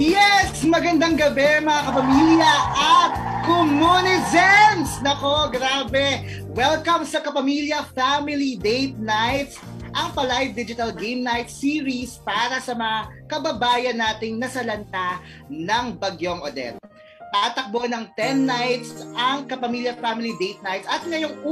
Yes! Magandang gabi mga kapamilya at Kumunizens! Nako, grabe! Welcome sa Kapamilya Family Date Nights, ang pa-live digital game night series para sa mga kababayan nating nasalanta ng Bagyong Odette. Tatakbo ng 10 nights ang Kapamilya Family Date Nights at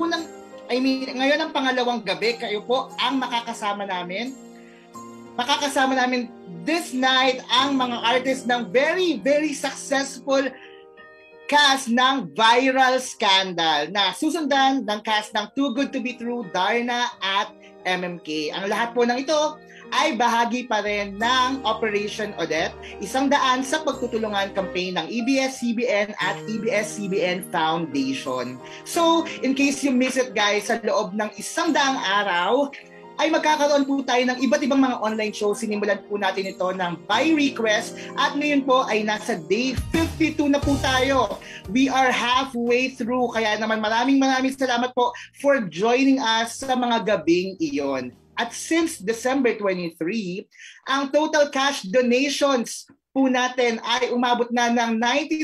ngayon ang pangalawang gabi, kayo po ang makakasama namin. Makakasama namin this night ang mga artists ng very, very successful cast ng Viral Scandal na susundan ng cast ng Too Good to Be True, Darna at MMK. Ang lahat po ng ito ay bahagi pa rin ng Operation Odette, 100 sa pagtutulungan campaign ng ABS-CBN at ABS-CBN Foundation. So, in case you miss it guys, sa loob ng 100 araw, ay magkakaroon po tayo ng iba't ibang mga online shows. Sinimulan po natin ito ng by request at ngayon po ay nasa day 52 na po tayo. We are halfway through, kaya naman maraming salamat po for joining us sa mga gabing iyon. At since December 23, ang total cash donations po natin ay umabot na ng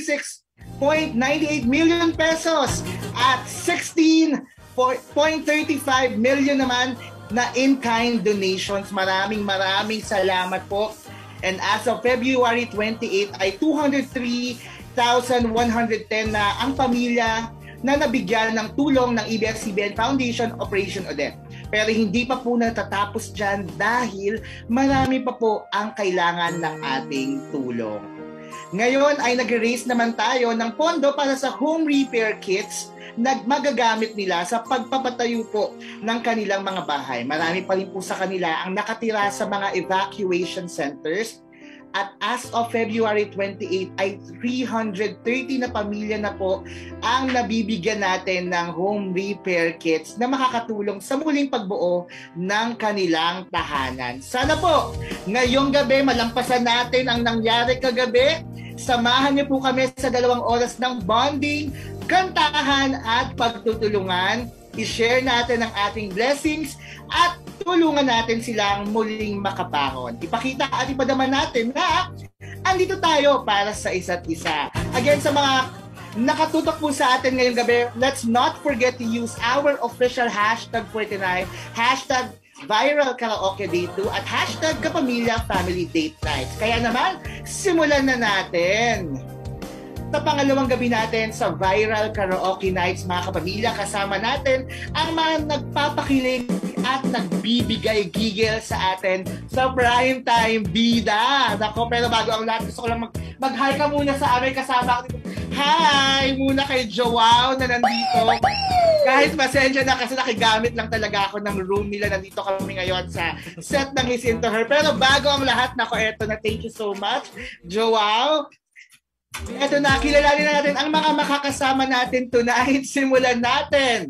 96.98 million pesos at 16.35 million naman na in-kind donations. Maraming salamat po. And as of February 28 ay 203,110 na ang pamilya na nabigyan ng tulong ng ABS-CBN Foundation Operation Odette. Pero hindi pa po natatapos dyan dahil marami pa po ang kailangan ng ating tulong. Ngayon ay nag-raise naman tayo ng pondo para sa home repair kits na magagamit nila sa pagpapatayo po ng kanilang mga bahay. Marami pa rin po sa kanila ang nakatira sa mga evacuation centers. At as of February 28 ay 330 na pamilya na po ang nabibigyan natin ng home repair kits na makakatulong sa muling pagbuo ng kanilang tahanan. Sana po ngayong gabi malampasan natin ang nangyari kagabi. Samahan niyo po kami sa 2 oras ng bonding, kantahan at pagtutulungan. I-share natin ang ating blessings at tulungan natin silang muling makabangon. Ipakita at ipadaman natin na andito tayo para sa isa't isa. Again, sa mga nakatutok po sa atin ngayong gabi, let's not forget to use our official hashtag for tonight, hashtag Viral Karaoke Day 2 at hashtag Kapamilya Family Date Nights. Kaya naman, simulan na natin. Sa pangalawang gabi natin sa Viral Karaoke Nights, mga kapamilya, kasama natin ang mga nagpapakilig at nagbibigay gigil sa atin sa prime time bida. Nako, pero bago ang lahat, gusto ko lang mag-hi ka muna sa amin kasama ko. Hi muna kay Joao na nandito. Kahit pasensya na kasi nakigamit lang talaga ako ng room nila. Nandito kami ngayon sa set ng His Into Her. Pero bago ang lahat, nako, eto na, thank you so much, Joao. Eto na, kilalanin na natin ang mga makakasama natin tonight. Simulan natin.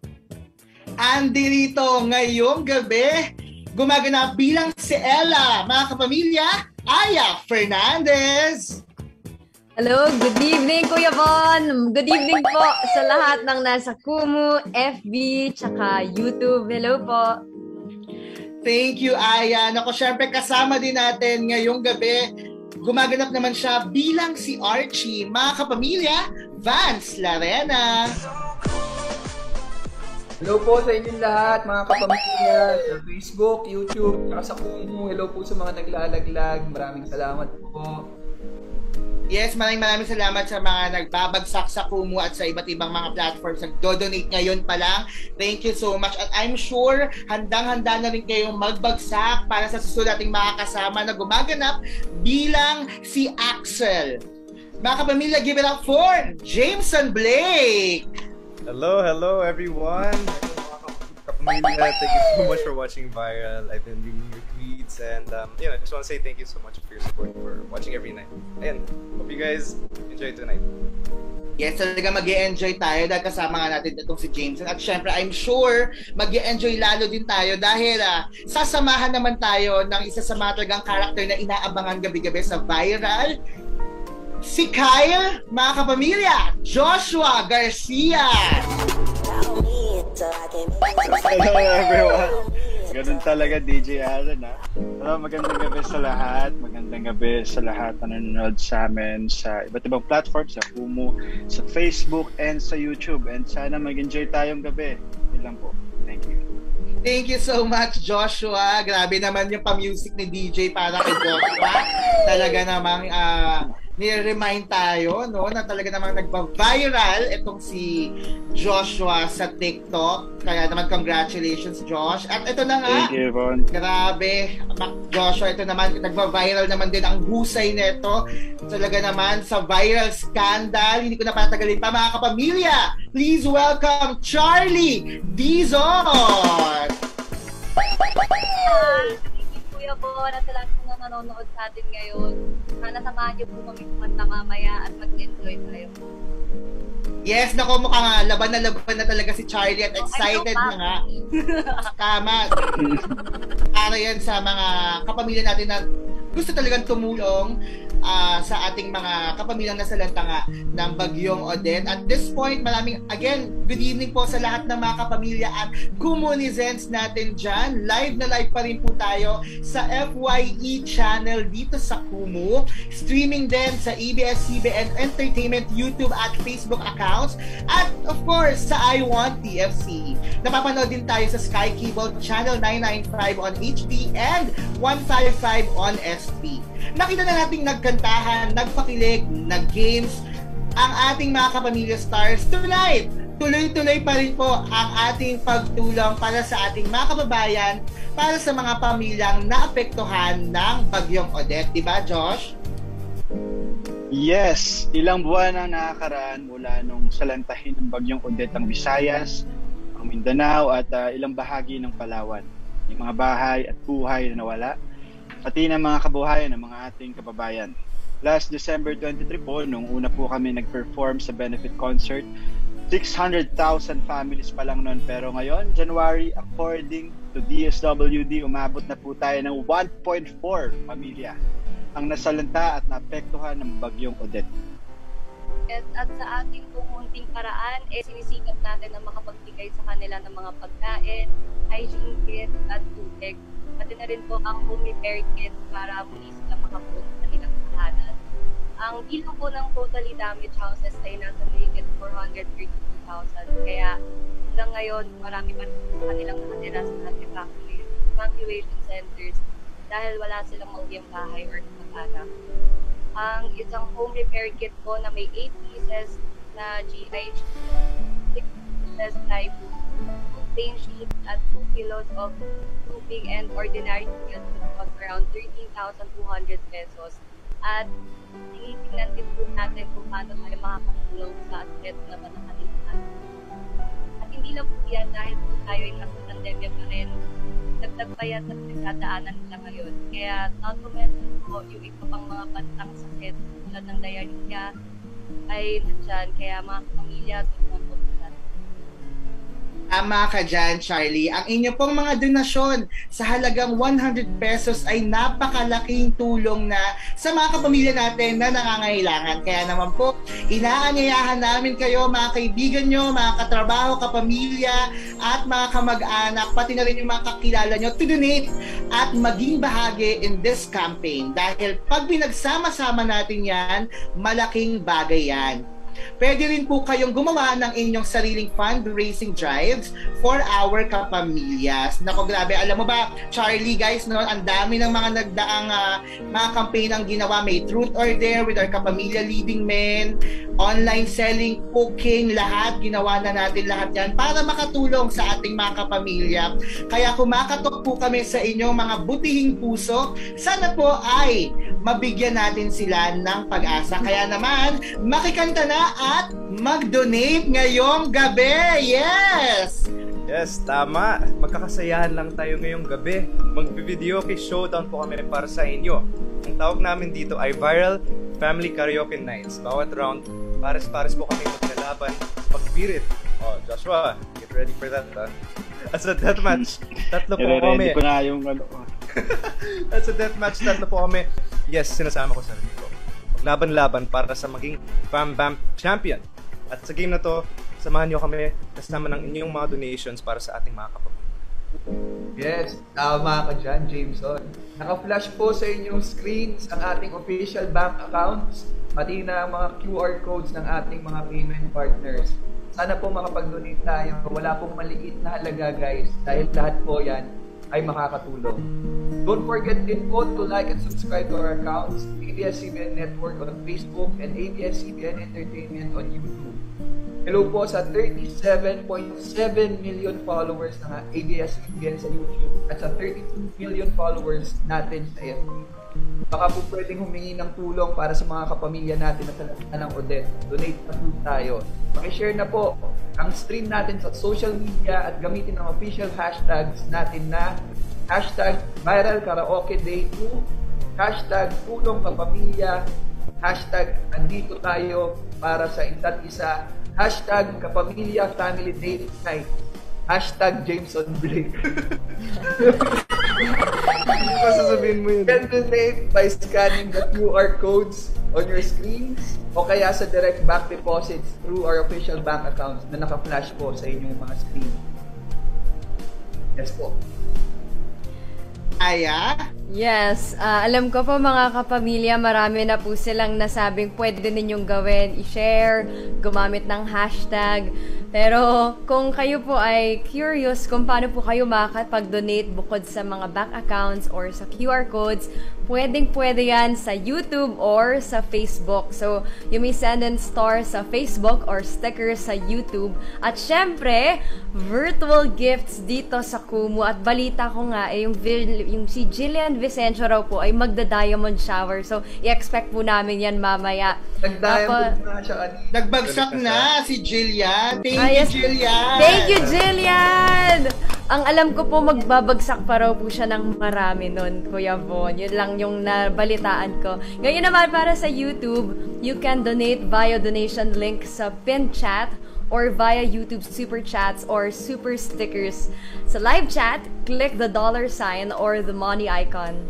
Andy rito ngayong gabi, gumaganap bilang si Ella. Mga kapamilya, Aya Fernandez. Hello, good evening Kuya Von. Good evening po sa lahat ng nasa Kumu, FB, tsaka YouTube. Hello po. Thank you, Aya. Nako, syempre kasama din natin ngayong gabi. Gumaganap naman siya bilang si Archie. Mga kapamilya, Vance Larena. Hello po sa inyong lahat, mga kapamilya sa Facebook, YouTube, sa Kumu. Hello po sa mga naglalaglag. Maraming salamat po. Yes, maraming salamat sa mga nagbabagsak sa Kumu at sa iba't ibang mga platforms nagdo-donate ngayon pa lang. Thank you so much. At I'm sure handang-handa na rin kayong magbagsak para sa susunod nating mga kasama na gumaganap bilang si Axel. Mga kapamilya, give it up for Jameson Blake! Hello everyone! Kapamilya, thank you so much for watching Viral. I've been reading your tweets and I just want to say thank you so much for your support, for watching every night. And hope you guys enjoy tonight. Yes, talaga mag-e-enjoy tayo dahil kasama nga natin itong si Jameson. At syempre, I'm sure mag-e-enjoy lalo din tayo dahil sasamahan naman tayo ng isa sa mga talagang character na inaabangan gabi-gabi sa Viral. Si Kyle, mga kapamilya, Joshua Garcia. Hello everyone. Ganun talaga, DJ Aaron, ha? Pero magandang gabi sa lahat. Magandang gabi sa lahat na nanonood sa amin sa iba't ibang platforms, sa Kumu, sa Facebook, and sa YouTube. And sana mag-enjoy tayong gabi. Yun lang po. Thank you. Thank you so much, Joshua. Grabe naman yung pa-music ni DJ para kay Joshua. Talaga namang ni-remind tayo, no, na talaga namang nagba-viral itong si Joshua sa TikTok. Kaya naman, congratulations, Josh. At ito na nga. Thank you, Ron. Grabe, Joshua, ito naman, nagba-viral naman din ang husay nito. Talaga naman, sa viral scandal, hindi ko na patagalin pa, mga kapamilya. Please welcome Charlie Dizon! Kuya Bo, na sa lahat na nanonood sa atin ngayon. Sana samahan niyo po kami kumanta mamaya at mag-enjoy tayo. Yes, nako, mukhang laban na talaga si Charlie at excited na nga. Tama. Para yan sa mga kapamilya natin na gusto talagang tumulong sa ating mga kapamilyang nasalanta nga ng Bagyong Odette. At this point, again, good evening po sa lahat ng mga kapamilya at Kumunizens natin dyan. Live na live pa rin po tayo sa FYE channel dito sa Kumu. Streaming din sa ABS-CBN Entertainment YouTube at Facebook accounts. At of course, sa I Want TFC. Napapanood din tayo sa Sky Cable Channel 995 on HD and 155 on SP. Nakita na nating nagkantahan, nagpakilig, nag-games ang ating mga kapamilya stars tonight. Tuloy-tuloy pa rin po ang ating pagtulong para sa ating mga kababayan, para sa mga pamilyang naapektuhan ng Bagyong Odette. Diba, Josh? Yes, ilang buwan ang nakakaraan mula nung salantahin ng Bagyong Odette ang Visayas, ang Mindanao at ilang bahagi ng Palawan. Yung mga bahay at buhay na nawala, pati ng mga kabuhayan ng mga ating kababayan. Last December 23 po, nung una po kami nag-perform sa benefit concert, 600,000 families pa lang noon. Pero ngayon, January, according to DSWD, umabot na po tayo ng 1.4 pamilya ang nasalanta at naapektuhan ng Bagyong Odette. Yes, at sa ating pumunting paraan, sinisikap natin na makapagbigay sa kanila ng mga pagkain, hygiene kit at tubig. Pati na rin po ang home repair kit para muli sila makapunta sa nilang tahanan. Ang bilang po ng totally damaged houses ay nasa mahigit 432,000. Kaya hanggang ngayon, marami pa rin po kanilang nakatira sa evacuation centers dahil wala silang mauwing bahay or kamag-anak. Ang isang home repair kit po na may 8 pieces na GI, 6 pieces na plain sheet at 2 kilos of tubig and ordinary meals cost around 13,200 pesos. At tinitingnan din po natin kung paano tayo makakatulong sa aspect na panakalimutan. At hindi lang po yan dahil po tayo ay nasa pandemya pa rin. Dagdag pa yan sa pinagdadaanan nila ngayon. Kaya not to mention po yung iba pang mga bantang sakit tulad ng diarrhea ay nandyan. Kaya mga pamilya, tulungan po natin. Tama ka dyan, Charlie. Ang inyo pong mga donasyon sa halagang 100 pesos ay napakalaking tulong na sa mga kapamilya natin na nangangailangan. Kaya naman po, inaanyayahan namin kayo, mga kaibigan nyo, mga katrabaho, kapamilya, at mga kamag-anak, pati na rin yung mga kakilala nyo, to donate at maging bahagi in this campaign. Dahil pag pinagsama-sama natin yan, malaking bagay yan. Pwede rin po kayong gumawa ng inyong sariling fundraising drives for our kapamilyas. Nako, grabe. Alam mo ba, Charlie, guys, no, ang dami ng mga nagdaang mga campaign ang ginawa. May Truth or Dare with our Kapamilya Leading Men, online selling, cooking, lahat. Ginawa na natin lahat yan para makatulong sa ating mga kapamilya. Kaya kumakatok po kami sa inyong mga butihing puso. Sana po ay mabigyan natin sila ng pag-asa. Kaya naman, makikanta na at mag-donate ngayong gabi. Yes! Yes, tama. Magkakasayahan lang tayo ngayong gabi. Mag-video kay showdown po kami para sa inyo. Ang tawag namin dito ay Viral Family Karaoke Nights. Bawat round, pares-pares po kami maglalaban sa pagbirit. Oh, Joshua, get ready for that, ha? As a deathmatch, tatlo po kami. Ko na yung ano. As a deathmatch, tatlo po kami. Yes, sinasama ko sa rin ko. Maglaban-laban para sa maging Bam Bam Champion. At sa game na to, samahan nyo kami kasama ng inyong mga donations para sa ating mga kapamilya. Yes, tama ka dyan, Jameson. Naka-flash po sa inyong screens ang ating official bank accounts, pati na ang mga QR codes ng ating mga payment partners. Sana po makapag-donate tayo. Wala pong maliit na halaga, guys, dahil lahat po yan ay makakatulong. Don't forget din po to like and subscribe to our accounts, ABS-CBN Network on Facebook and ABS-CBN Entertainment on YouTube. Hello po sa 37.7 million followers ng ABS-CBN sa YouTube at sa 32 million followers natin sa FB. Baka po pwedeng humingi ng tulong para sa mga kapamilya natin na sa ng Odette. Donate na po tayo. Pakishare na po ang stream natin sa social media at gamitin ang official hashtags natin na hashtag Viral Karaoke Day 2, hashtag Tulong Kapamilya, hashtag Andito Tayo para sa isa't isa, hashtag Kapamilya Family Date Night, hashtag Jameson Blake. Hindi pa sasabihin mo yun. Can donate by scanning the QR codes on your screens o kaya sa direct bank deposits through our official bank accounts na naka-flash po sa inyong mga screen. Yes po. Aya? Yes, alam ko po mga kapamilya, marami na po silang nasabing pwede ninyong gawin, i-share, gumamit ng hashtag. Pero kung kayo po ay curious kung paano po kayo makakapag-donate bukod sa mga bank accounts or sa QR codes, pwede yan sa YouTube or sa Facebook. So, you may send in stars sa Facebook or stickers sa YouTube. At syempre, virtual gifts dito sa Kumu. At balita ko nga, yung si Jillian Vicencio raw po ay magda-diamond shower. So, i-expect po namin yan mamaya. Nag-diamond na siya kanina. Nagbagsak na si Jillian. Thank you, Yes. Jillian! Thank you, Jillian! Ang alam ko po, magbabagsak pa raw po siya ng marami nun, Kuya Von. Yun lang yung nabalitaan ko. Ngayon naman para sa YouTube, you can donate via donation link sa pinned chat or via YouTube Super Chats or Super Stickers. Sa live chat, click the $sign or the money icon.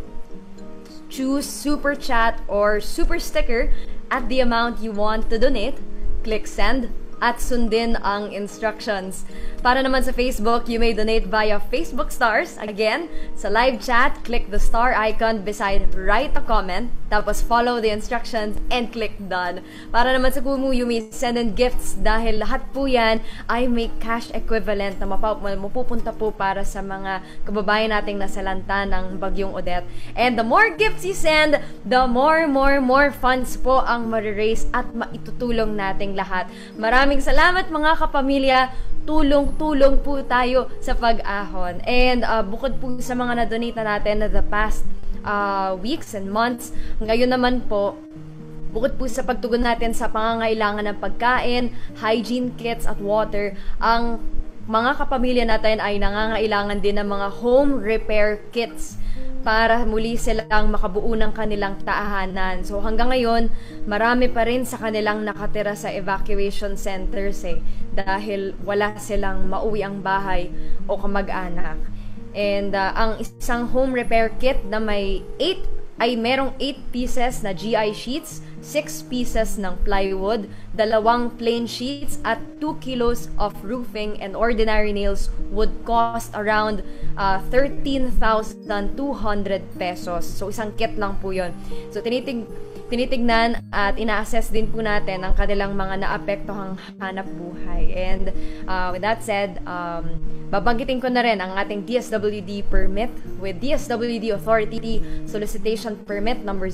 Choose Super Chat or Super Sticker at the amount you want to donate. Click Send at sundin ang instructions. Para naman sa Facebook, you may donate via Facebook Stars. Again, sa live chat, click the star icon beside write a comment, tapos follow the instructions and click done. Para naman sa Kumu, you may send in gifts dahil lahat po yan ay may cash equivalent na mapupunta po para sa mga kababayan nating nasalanta ng Bagyong Odette. And the more gifts you send, the more funds po ang ma-raise at maitutulong nating lahat. Maraming salamat mga kapamilya. Tulong-tulong po tayo sa pag-ahon. And bukod po sa mga na-donate na natin na the past weeks and months, ngayon naman po, bukod po sa pagtugon natin sa pangangailangan ng pagkain, hygiene kits at water, ang mga kapamilya natin ay nangangailangan din ng mga home repair kits para muli silang makabuo ng kanilang tahanan. So hanggang ngayon, marami pa rin sa kanilang nakatira sa evacuation centers dahil wala silang mauwi ang bahay o kamag-anak. And ang isang home repair kit na merong 8 pieces na GI sheets, 6 pieces ng plywood, 2 plain sheets at 2 kilos of roofing and ordinary nails would cost around 13,200 pesos. So isang kit lang po yun. So tinitignan at ina-assess din po natin ang kanilang mga naapektohang hanap buhay. And with that said, babanggitin ko na rin ang ating DSWD permit with DSWD Authority Solicitation Permit number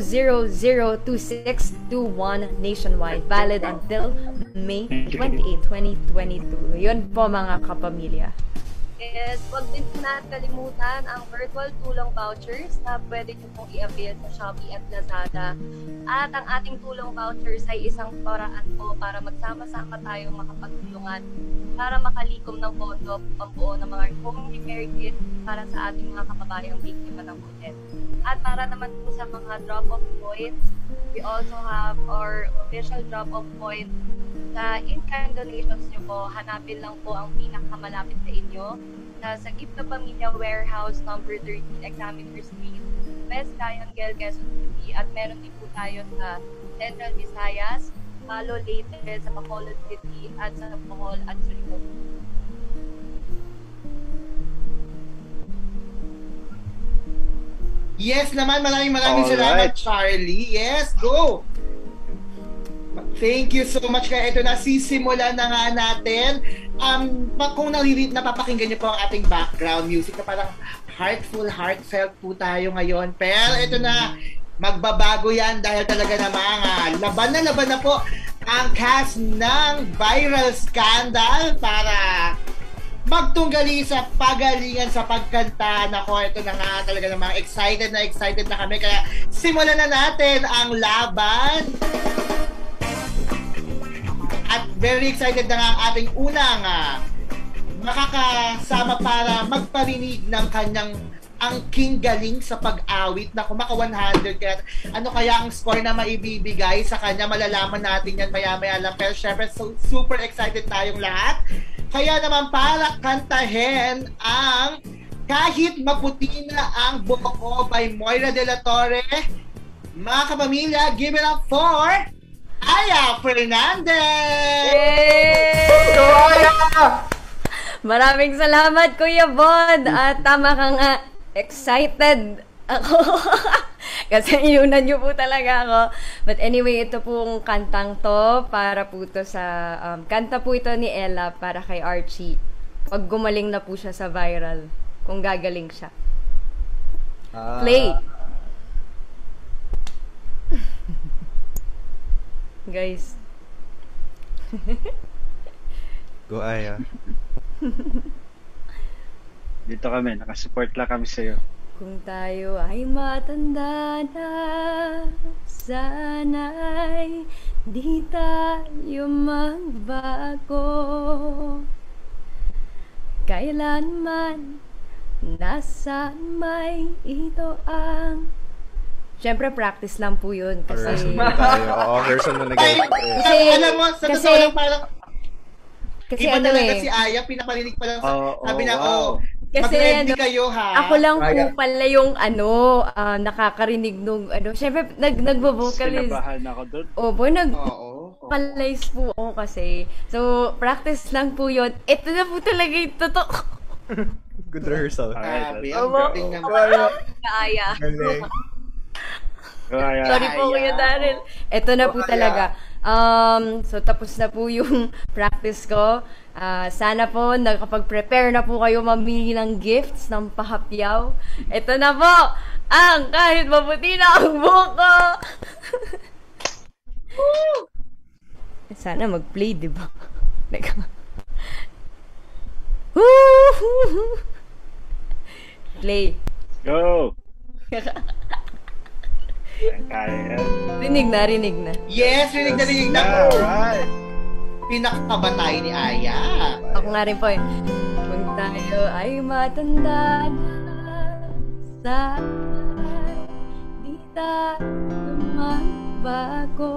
0002621 nationwide, valid until May 28, 2022. Yun po mga kapamilya. Yes, huwag din po natin kalimutan ang virtual tulong vouchers na pwede nyo pong i-avail sa Shopee at Lazada. At ang ating tulong vouchers ay isang paraan po para magsama-sama tayo makapagtulungan para makalikom ng pondo pambuo ng mga home repair kit para sa ating mga kababayang biktima ng Odette. At para naman po sa mga drop-off points, we also have our official drop-off point. Sa in-kind donations nyo po, hanapin lang po ang pinakamalapit sa inyo sa Gift of Pamilya Warehouse number 13 Examiner Street, West Triangle, Quezon City. At meron din po tayo sa Central Visayas, Palo, Leyte, sa Bacolod City, at sa Bohol at Surigao. Yes naman, maraming salamat, Charlie. Yes, go! Thank you so much. Kaya ito na, sisimulan na nga natin. Kung napapakinggan niyo po ang ating background music na parang heartfelt po tayo ngayon. Pero ito na, magbabago yan dahil talaga namang laban na po ang cast ng Viral Scandal para magtunggali sa pagalingan sa pagkanta. Nako, ito na nga, talaga namang excited na kami. Kaya simulan na natin ang laban. At very excited na nga ang ating unang makakasama para magparinig ng kanyang angking galing sa pag-awit na kumaka 100. Kaya ano kaya ang score na maibibigay sa kanya, malalaman natin yan maya-maya lang. Pero syempre super excited tayong lahat. Kaya naman para kantahin ang Kahit Maputi Na Ang Buhok Ko by Moira de la Torre, mga kapamilya, give it up for Aya Fernandez! Yay! Maraming salamat, Kuya Von. At tama ka nga, excited ako. Kasi inunan niyo po talaga ako. But anyway, ito pong kantang to, para po to sa, kanta po ito ni Ella para kay Archie. Pag gumaling na po siya sa viral, kung gagaling siya. Play! Guys. Go, Aya. Dito kami, nakasupport lang kami sa'yo. Kung tayo ay matanda na, sana'y di tayo magbago. Kailanman, nasaan may ito ang... Siyempre, practice lang po yun. Kasi... Version mo na ganyan. Kasi, alam mo, sa totoo lang parang... Kasi iba ano talaga eh. si Aya, pinaparinig pa lang sabi na, kasi mag-ready kayo ha. Ako lang po pala yung nakakarinig nung Siyempre, nagbo-vocalize. Sinabahan ako doon. Opo, nag-vocalize po ako kasi. So, practice lang po yun. Ito na po talaga yung totoo. Good rehearsal. Grabe, ang galing naman. Aya. Sorry po, Kuya Daryl. Ito na po talaga. So, tapos na po yung practice ko. Sana po, nakapag-prepare na po kayo mamili ng gifts, ng pahapyaw. Ito na po, ang Kahit Maputi Na Ang Buhok Ko. Sana mag-play, di ba? Play. Go! Kaya. Rinig na. Yes, rinig na. Alright. Pinakabatay ni Aya. Ako nga rin po eh. Kung tayo ay matanda na, sana'y di tayo magbago.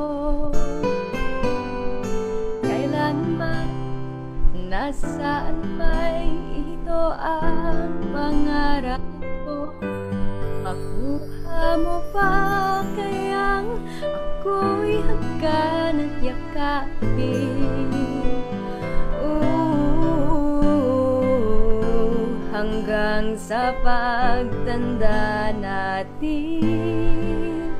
Kailanman, nasaan may ito ang pangarap ko. Makuha mo pa kayang ako'y hagkan at yakapin. Hanggang sa pagtanda natin,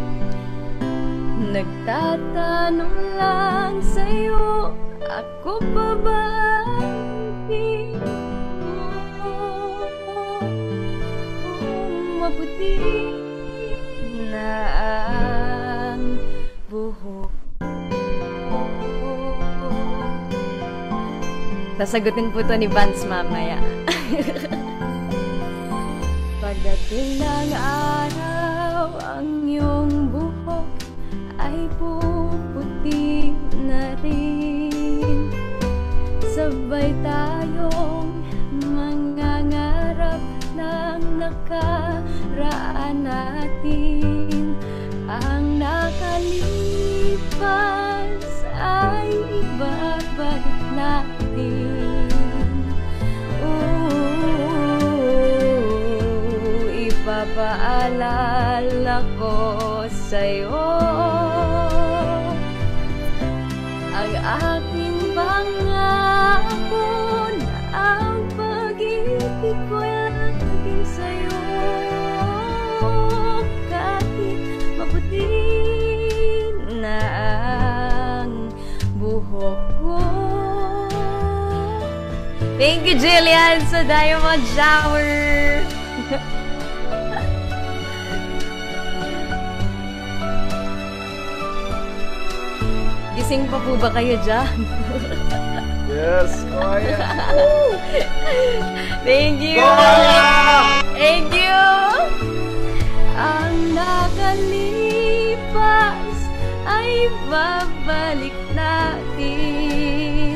nagtatanong lang sa'yo, ako pa ba ang maputi na ang buhok ko. Sasagutin po to ni Vance mamaya. Pagdating ng araw, ang iyong buhok ay puputi na rin. Sabay tayong mangangarap ng nakaraan natin. Ang nakalipas ay ibabalik natin. Ipapaalala ko sa'yo ang aking pangako na ang pag-ibig ko laging sa'yo. Thank you, Jillian, sa Diamond Shower. Gising pa po ba kayo dyan? Yes, Koya. Thank you. Thank you. Ang nakalipas ay babalik natin.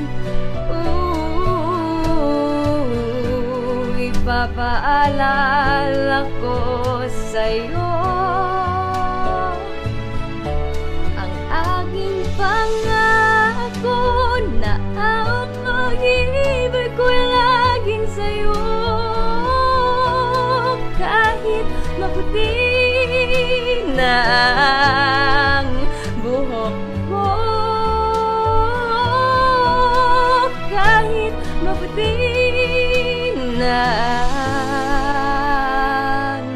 Ipapaalala ko sa'yo ang aking pangako na ang pag-ibig ko laging sa'yo. Kahit maputi na ang buhok ko, kahit maputi na ang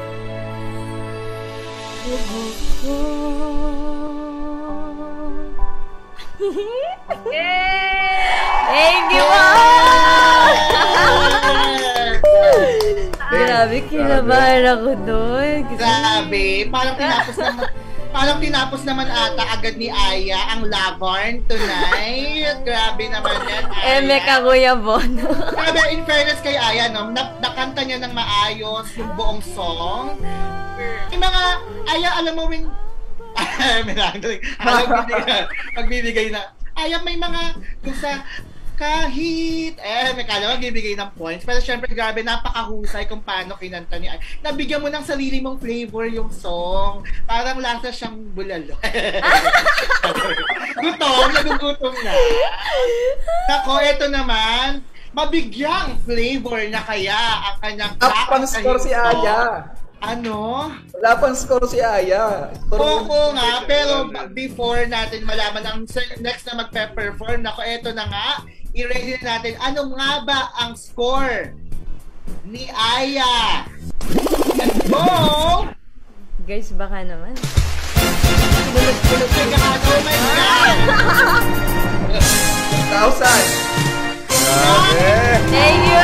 buhok ko. Thank you, Grabe, kinabahan ako doon. Grabe, parang tinapos naman ata agad ni Aya ang Lavarn tonight. Grabe naman yan, Aya. Ka, Kuya Bon. Grabe, in fairness kay Aya, no, nakanta niya ng maayos yung buong song. Yung mga, Aya, alam mo when... Magbibigay na. Aya, may mga, kung sa... Kahit, may kala magbibigay ng points. Pero syempre, grabe, napakahusay kung paano kinanta niya. Nabigyan mo ng sarili mong flavor yung song. Parang lasa siyang bulalo. Nagugutom na. Nako, eto naman, mabigyang flavor na kaya ang kanyang Up pang score si Aya. Ano? Wala pang score si Aya. Oo nga, pero before natin malaman ang next na magpe-perform, nako, eto na nga, i-ready na natin. Ano nga ba ang score ni Aya? Let's go! Guys, baka naman. Kulog-kulog ka ka. Oh my God! 1,000! Grabe! Thank you!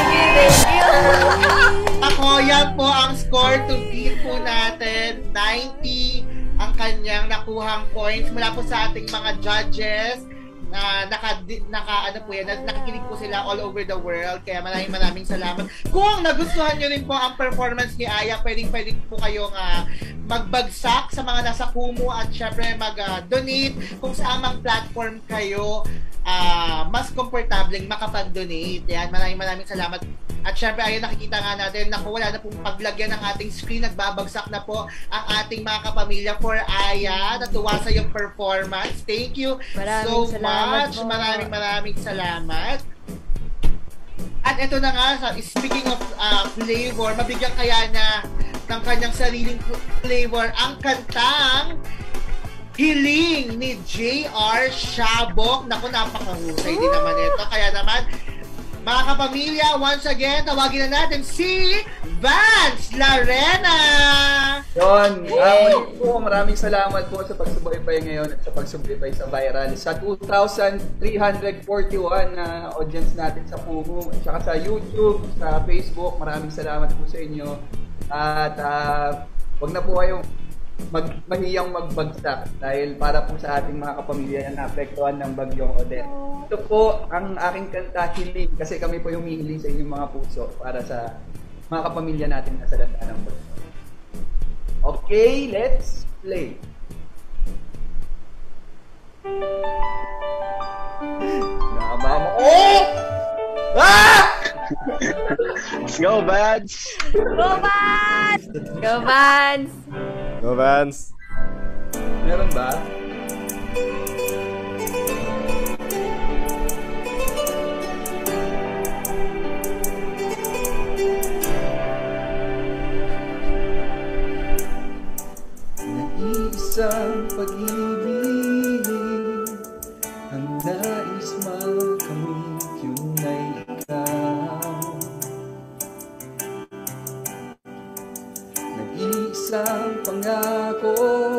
Ako, yan po ang score to beat po natin. 90 ang kanyang nakuhang points mula po sa ating mga judges. Ano po yan, nakikinig po sila all over the world, kaya maraming salamat. Kung nagustuhan nyo rin po ang performance ni Aya, pwedeng po kayong magbagsak sa mga nasa Kumu at syempre mag-donate kung saan mang platform kayo mas komportableng makapag-donate. Yan, maraming salamat. At syempre, ayun, nakikita nga natin, naku, wala na pong paglagyan ng ating screen, nagbabagsak na po ang ating mga kapamilya for Aya. Natuwa sa yung performance. Thank you so much. Maraming salamat. At ito na nga, speaking of flavor, mabigyan kaya na ng kanyang sariling flavor ang kantang Hiling ni J.R. Shabok. Naku, napakahusay din naman ito. Kaya naman, mga kapamilya, once again, tawagin na natin si Vance Larena! Yun, maraming salamat po sa pagsubaybay ngayon at sa pagsubaybay sa Viral. Sa 2,341 na audience natin sa Kumu, at saka sa YouTube, sa Facebook, maraming salamat po sa inyo. At wag na po kayong mahiyang magbagsak dahil para po sa ating mga kapamilya na naapektuhan ng bagyong Odette. Ito po ang aking kanta, Hiling, kasi kami po yung humihiling sa inyong mga puso para sa mga kapamilya natin na sa lanta ng bagyo. Okay, let's play. Nakaba mo. Oh! Ah! Let's go, Bads! Go, Vance! Go, Vance! Go, Vance! Meron ba? Nag-iisang pag-ibig ang nais makamit yun ay ikaw. Nag-iisang pangako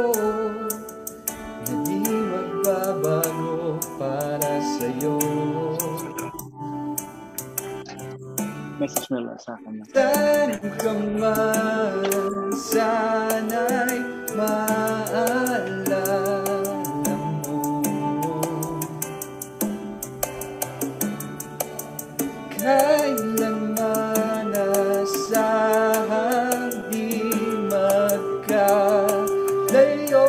na di magbabago para sa'yo. message mo lang sa akin. Saan ka man, sana'y maalala mo. Kailanman asahang di magkalayo.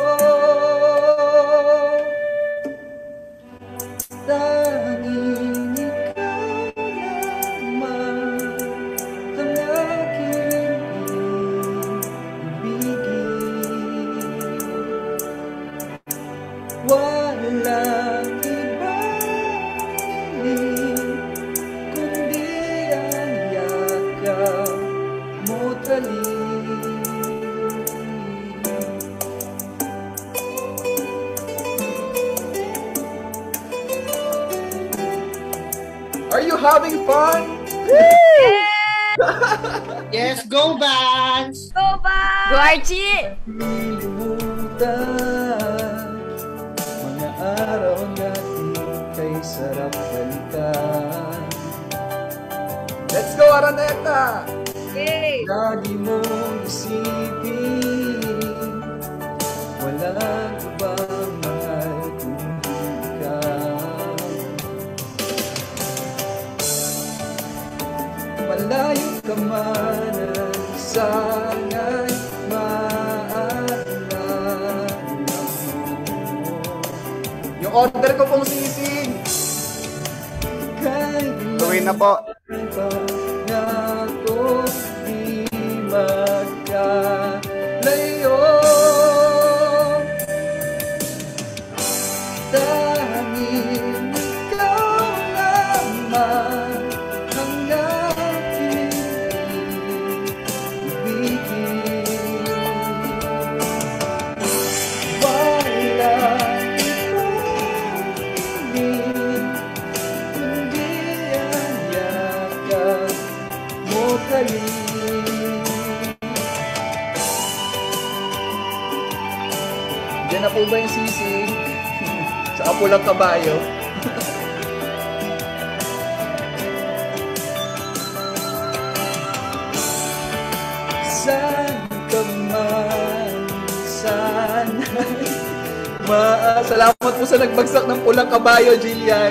Tanging ikaw lamang ang aking ibigin. Walang ibang hiling kundi ang yakap mo talim. Are you having fun? Yes, go Vans! Go ba? Go Archie! Limutan mga araw natin kay sarap balikan. Let's go, Araneta! Okay. Lagi mong isipin walang ibang mahal kundi ikaw. Malayo ka man at sana'y maalala mo. Yung order ko pong sisig. Gawin na po. Ako di magkalayo. Tanging ikaw lamang ang aking ibigin. Walang ibang hiling kundi ang yakap mo talim. Diyan na po ba yung sisig? Sa Apulang Kabayo? Saan ka man, sana'y salamat po sa nagbagsak ng Pulang Kabayo, Jillian.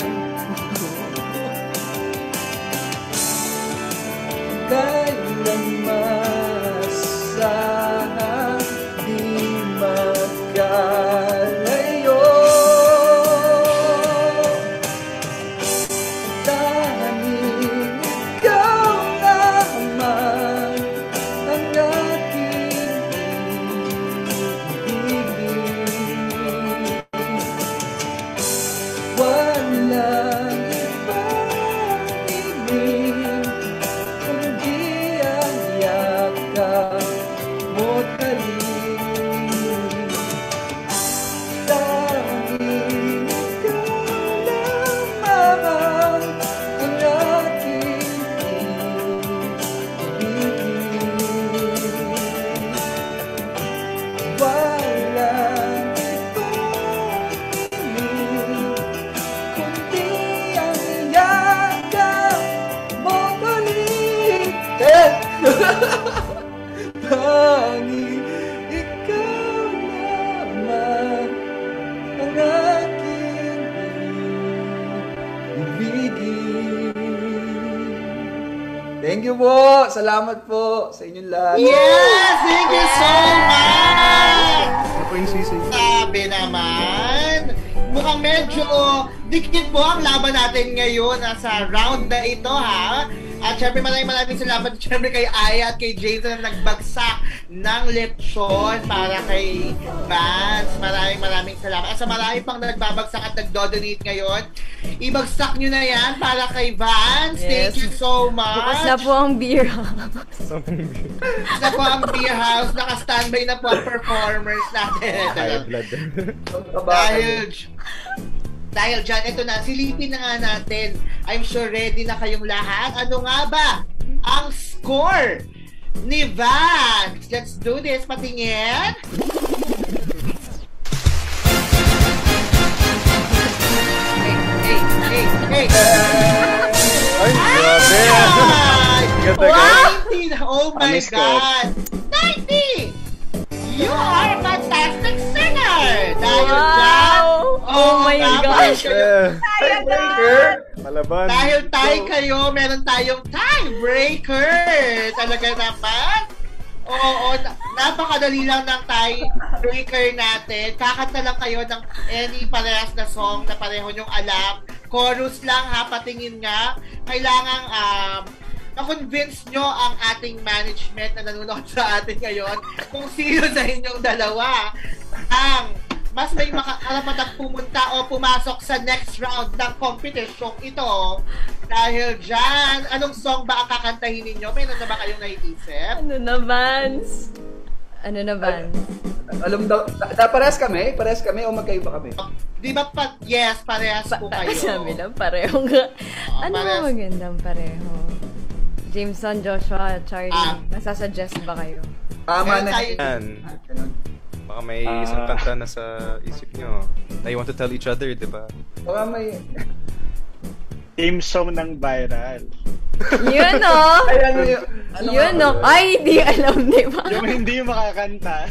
Kailanman sana di magkalayo. Tanging ikaw lamang ang aking ibigin. Walang ibang hiling kundi ang yakap mo talim. Tanging ikaw lamang ang aking ibigin. Walang ibang hiling kundi ang yakap mo talim. Tanging ikaw lamang ang aking ibigin. Thank you po. Salamat po sa inyong lahat. Yes! Thank you so much! Ano po yung sisig? Sabi naman, mukhang medyo dikit po ang laban natin ngayon sa round na ito, ha? At syempre maraming salamat syempre kay Aya at kay Jason na nagbagsak ng lechon para kay Vance. Maraming salamat. At sa marami pang nagbabagsak at nagdo-donate ngayon, ibagsak nyo na yan para kay Vance. Yes. Thank you so much. Bukas na po ang beer house. Bukas na po ang beer house. Naka-standby na po ang performers natin. High blood. Dahil dyan, ito na, silipin na nga natin. I'm sure ready na kayong lahat. Ano nga ba ang score ni Vance? Let's do this. Patingin. Hey. Ay, grabe! Ay! Ganda, Wow! 90! Oh my Amis ko. God! 90! You are a fantastic singer! Dahil Wow! dyan, Oh my gosh! Tiebreaker! Palaban. Dahil tie kayo, meron tayong tiebreaker! Talaga naman! Oo, napakadali lang ng tiebreaker natin. Kakanta lang kayo ng any parehas na song na pareho nyong alam. Chorus lang ha, patingin nga. Kailangan na-convince nyo ang ating management na nanonood sa atin ngayon kung sino sa inyong dalawa ang mas may karapatang pumunta o pumasok sa next round ng competition ito. Dahil dyan, anong song ba ang kakantahin ninyo? Mayroon na ba kayong naiisip? Ano na, Vance? Ano na, Vance? Alam daw, parehas kami? Parehas kami o magkaiba kami? Di ba yes, parehas po kayo. Sabi lang, pareho nga. Ano parehas. ba magandang pareho? Jameson, Joshua, Charlie, nasasuggest ba kayo? Tama na. Yan. Ganun. Baka may isang kanta na sa isip nyo. Na you want to tell each other, di ba? Baka may... Team song ng viral. Yun o! Ay, ano yun? Ano Yun nga o! ba? Ay, di alam, di ba? Yung hindi makakanta.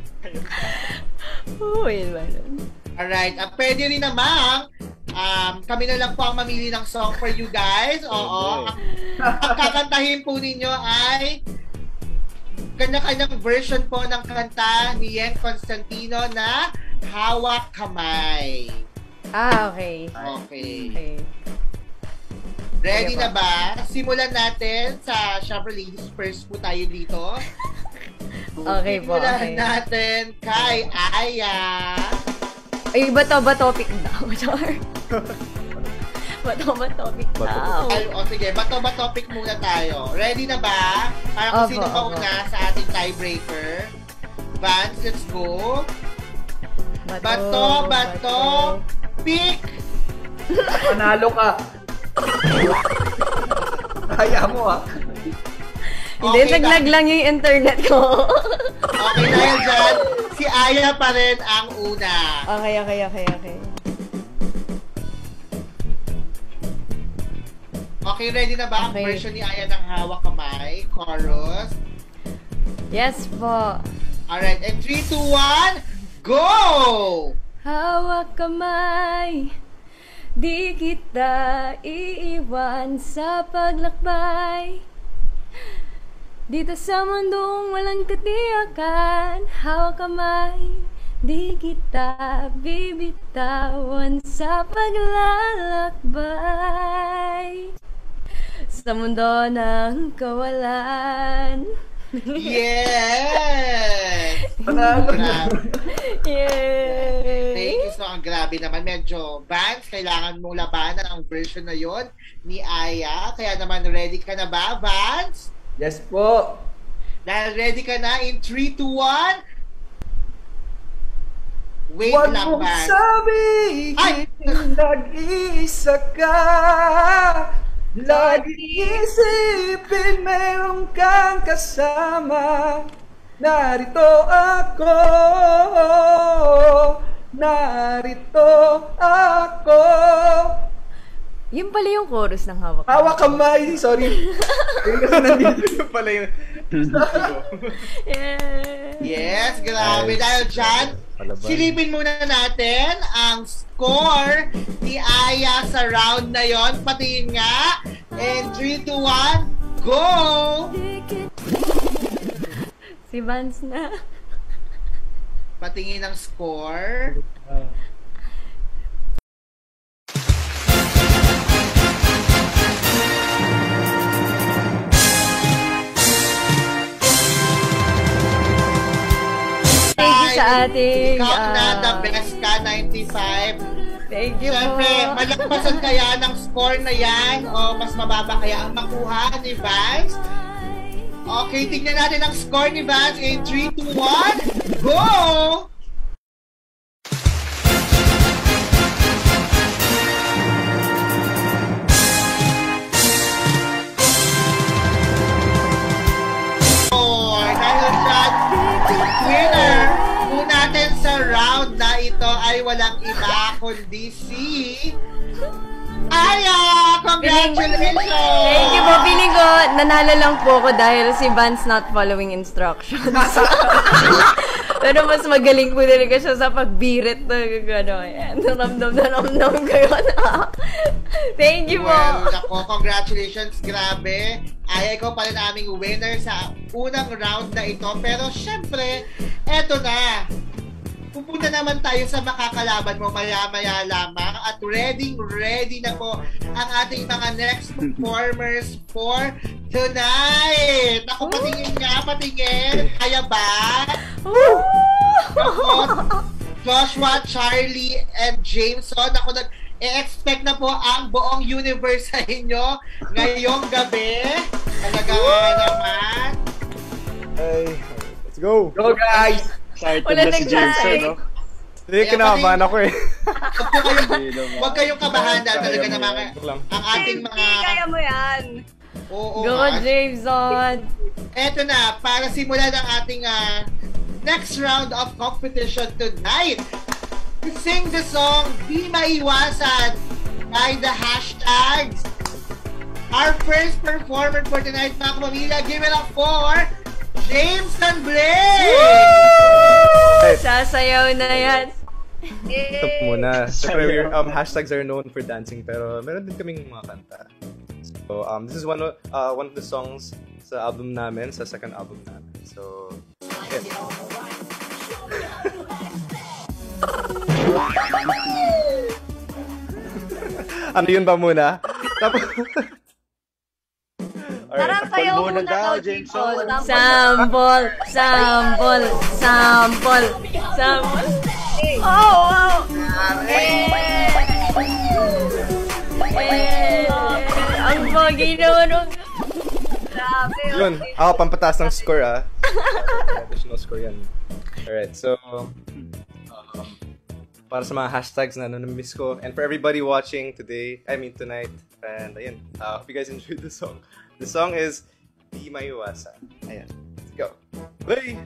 Uy, ba nun? Alright, pwede rin namang kami na lang po ang mamili ng song for you guys. Oo. Ang kakantahin po ninyo ay kanya-kanyang version po ng kanta ni Yen Constantino na Hawak Kamay. Okay. Okay. Okay. Ready na ba? Simulan natin sa syempre ladies first po tayo dito. Okay po, Simulan okay. natin kay Aya. Ay, bato ba topic daw? Char. Bato ba topic daw? Ay, sige, bato ba topic muna tayo. Ready na ba? Para kung Opo, sino opo. mauna sa ating tiebreaker. Vance, let's go. Bato. Pick! Panalo ka. Kaya mo ah. Hindi, Okay, naglag lang yung internet ko. Okay, dahil dyan, si Aya pa rin ang una. Okay. Okay, ready na ba ang Okay. version ni Aya ng Hawak Kamay? Chorus. Yes po. Alright, and 3, 2, 1, go! Hawak kamay, di kita iiwan sa paglakbay. Dito sa mundong walang katiyakan, hawak kamay, di kita bibitawan sa paglalakbay. Sa mundo ng kawalan. Yes! Panalo na. Yay! Thank you so much. Grabe naman. Medyo, Vance, kailangan mong labanan ang version na yon ni Aya. Kaya naman, ready ka na ba, Vance? Yes po. Dahil ready ka na in 3, 2, 1. Wait Huwag lang, mong Vance. sabihin Ay! nag-iisa ka. Lagi isipin meron kang kasama. Narito ako. Yun pala yung chorus ng hawak. Hawak kamay. Sorry. Yun kasi nandito. Yung pala yung... Yeah. Yes, grabe. Nice. Dahil dyan, Palaban. silipin muna natin ang score ni Aya sa round na yon. Patingin nga. And 3, 2, 1, go! Si Vance na. Patingin ang score. Thank you sa ating... Ikaw na the best ka, 95. Thank you Siyempre, po. malagpasan kaya ng score na yan o mas mababa kaya ang makuha ni Vance? Okay, tignan natin ang score ni Vance in 3, 2, 1, go! Dahil dyan, winner po natin sa round na ito ay walang iba kundi si Aya! Congratulations! Thank you po. Feeling ko, nanalo lang po ako dahil si Vance not following instructions. Pero mas magaling po talaga siya sa pagbirit na gano'n. Naramdam kayo na. Thank you po. Well, nako, congratulations. Grabe. Ay, ikaw pala na aming winner sa unang round na ito. Pero syempre, eto na. Pupunta naman tayo sa makakalaban mo maya-maya lamang at ready na po ang ating mga next performers for tonight. Naku, patingin. Kaya ba? Ako, Joshua, Charlie, and Jameson. Ako nag-expect na po ang buong universe sa inyo ngayong gabi. Talaga naman. Hey, let's go! Go guys! Excited Wala na si Jameson, no? Hindi, kinakabahan ako eh. Huwag kayong kabahan dahil talaga naman ang ating mga... Kaya mo yan. Oo, Go, Jameson! Eto na, para simulan ang ating next round of competition tonight. To sing the song Di Maiwasan by the hashtags. Our first performer for tonight, mga kapamilya, give it up for Jameson Blake! Sasayaw na yan. Ito muna. Siyempre, hashtags are known for dancing, pero meron din kaming mga kanta. So, this is one of the songs sa album namin, sa second album namin. So, yeah. Ano yun ba muna? Tapos, Parang sayaw muna muna daw, daw, Jameson. Sample. Oh! Ang pogi naman. Grabe. yun. Ako, pampataas ng score additional score yan. Alright, so, para sa mga hashtags na namiss ko, and for everybody watching tonight, and ayun, hope you guys enjoyed the song. The song is Di Maiwasan. Ayan, let's go. Play!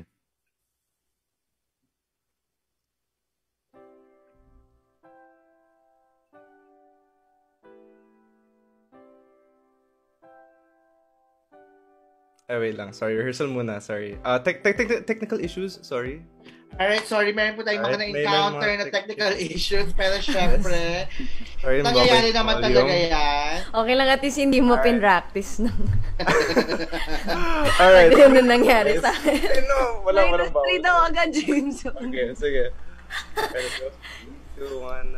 Wait lang. Sorry, rehearsal muna. Sorry. Technical issues. Sorry. Alright, sorry, meron po tayong mga Alright, na-encounter may mga na technical issues, pero syempre, Sorry, nangyayari mababay naman volume. talaga yan. Okay lang at least hindi mo pinractice na. Alright. Ano nangyari sa akin? Eh, no, walang Minus 3 bawal. daw agad, Jameson. Okay, sige. Okay, let's go. 2, 1.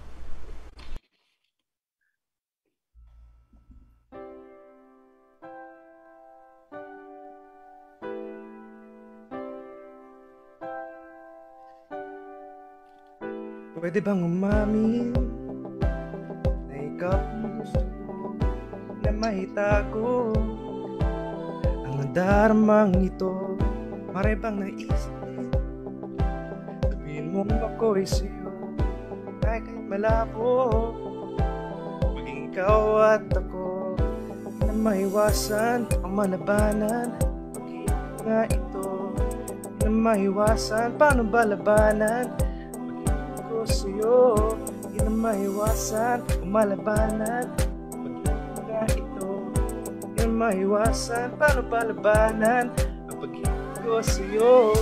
Pwede bang umamin na ikaw ang gusto ko na mahitago ang nadarmang ito? Mare bang naisip sabihin mo ako'y sa'yo kahit malabo, maging ikaw at ako na maiwasan ang malabanan. Pag-ibig nga ito na maiwasan, paano ba labanan? Sa'yo, di na maiwasan kung malabanan. Pag-ibig nga ito, di na maiwasan, paano pa labanan ang pag-ibig ko sa'yo?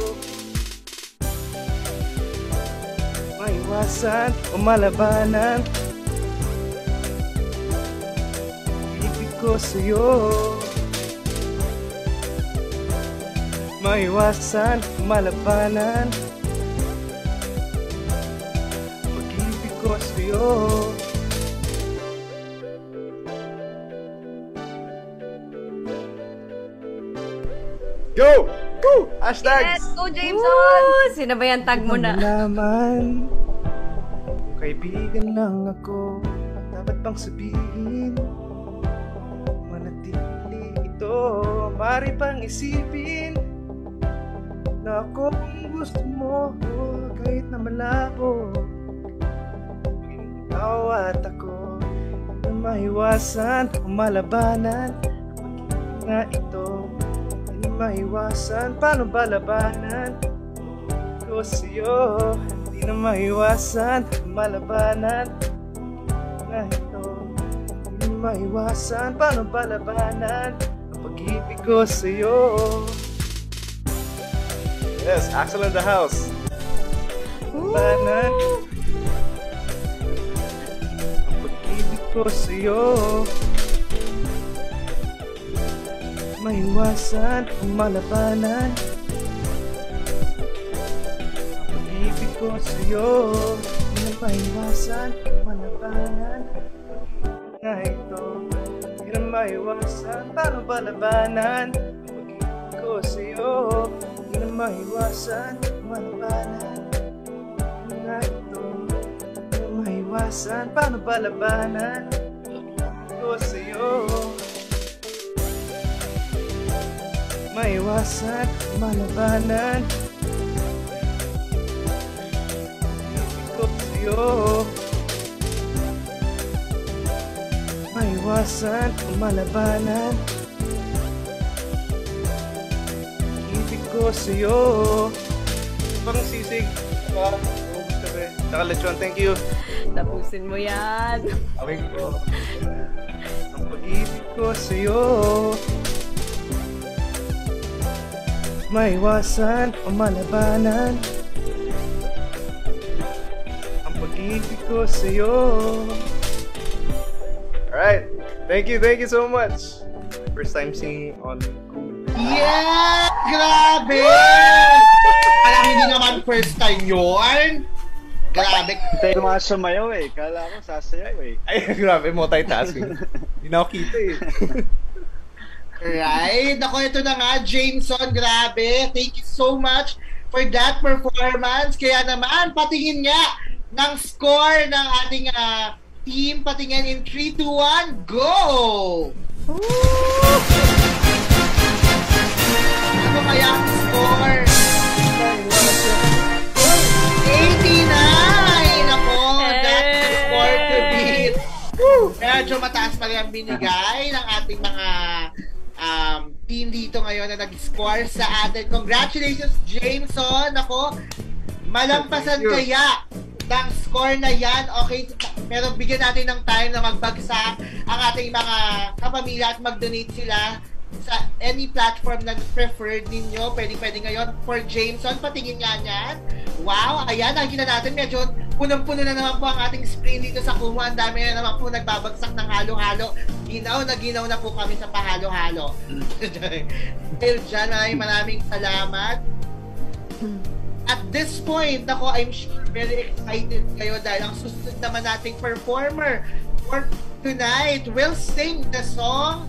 Maiwasan o malabanan, pag-ibig ko sa'yo. Maiwasan o malabanan, ko sa'yo. Go! Woo! Hashtags! Let's go, Jameson! Woo! Sinabayan tag mo na. Malaman kung kaibigan lang ako, ang dapat bang sabihin? Manatili ito, mari pang isipin na ako ang gusto mo kahit na malabo. Ikaw at ako na maiwasan o malabanan. Pag-ibig nga ito di na maiwasan, paano ba labanan? Ko sa'yo, di na maiwasan o malabanan. Pag-ibig nga ito maiwasan, paano palabanan ang pag-ibig ko sa'yo? Yes, Axel in the house. Palabanan ang pag-ibig ko sa'yo. Maiwasan ang malabanan ang pag-ibig ko sa'yo. Hindi na maiwasan ang malabanan na ito. Hindi na maiwasan, paano palabanan ang pag-ibig ko sa'yo. Hindi na maiwasan ang malabanan na ito. Hindi na maiwasan, paano palabanan ang pag-ibig ko sa'yo. Maiwasan, malabanan ibig ko sa'yo. Maiwasan, malabanan ibig ko sa'yo. Parang sisig. Gusto ba? Tsaka lechon, thank you. Tapusin mo yan. Okay po. Ang pag-ibig ko sa'yo. Maiwasan o malabanan ang pag-ibig ko sa'yo. Alright, thank you so much. First time singing on Cool. Yeah! Grabe! Alam, hindi naman first time yun. Grabe. Tayo mga sumayaw eh. Kala ko sasayaw eh. Ay, grabe, multitasking. Hindi na ako kita eh. Right? Ako, ito na nga, Jameson, grabe. Thank you so much for that performance. Kaya naman, patingin nga ng score ng ating team. Patingin in 3, 2, 1, go! Ano kaya ang score? 89! Ako, that's the score to beat. Medyo mataas pa rin ang binigay ng ating mga team dito ngayon na nag-score sa atin. Congratulations, Jameson! Ako, malampasan kaya ng score na yan. Okay, pero bigyan natin ng time na magbagsak ang ating mga kapamilya at mag-donate sila sa any platform na preferred ninyo. Pwede ngayon for Jameson. Patingin nga niyan. Wow, ayan, nakikita natin medyo punong-puno na naman po ang ating screen dito sa Kumu. Ang dami na naman po nagbabagsak ng halo-halo. Ginaw na po kami sa pahalo-halo. Pero dyan, maraming salamat. At this point, ako, I'm sure very excited kayo dahil ang susunod naman nating performer for tonight will sing the song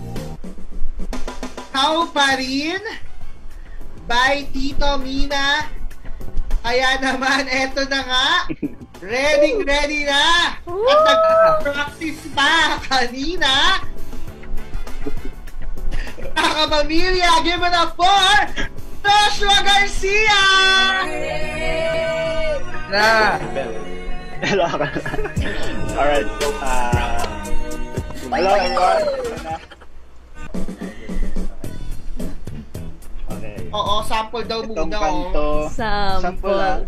Ikaw Pa Rin by Tito Mina. Kaya naman, eto na nga. Ready na. At nag-practice pa kanina. Nakapamilya, give it up for Joshua Garcia! Na! Hello. Alright. Hello everyone. Okay. Oo, sample daw Itong muna. kanto. Sample.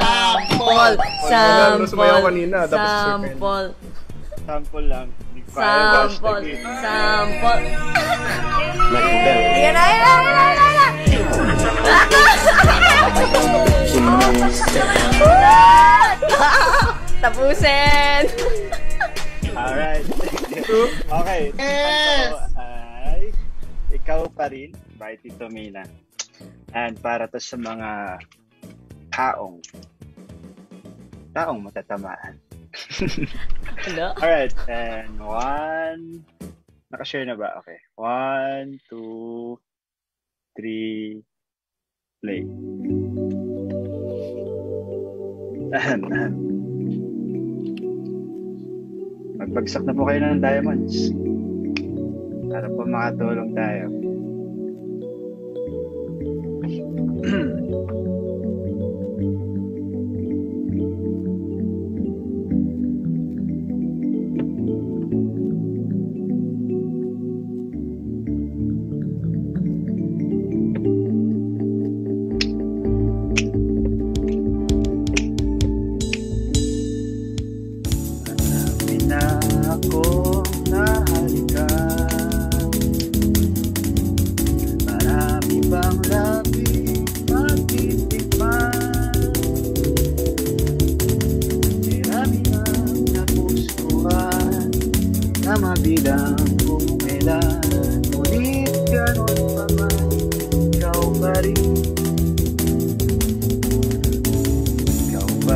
Sumayaw kanina, tapos Sample. Sample lang. Sample. Like Yan na. Tapusin. Alright. Okay. Yes. Ito ay Ikaw Pa Rin by Tito Mina. And para to sa mga taong matatamaan. Hello? Alright. And nakashare na ba? Okay. 1, 2, 3, play. Magbagsak na po kayo ng diamonds para po makatulong tayo. Marami na akong nahalin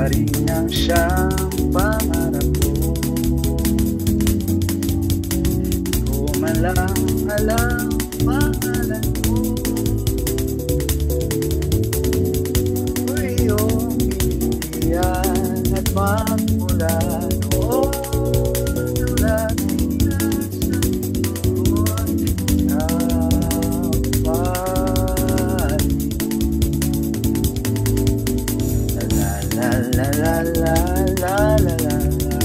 rin ang siyang pangarap ko. Di ko man lang alam pangalan mo. Ako iyong binigyan at magmula noon ang laging nasa likod ng panig. La la la la la la la la la.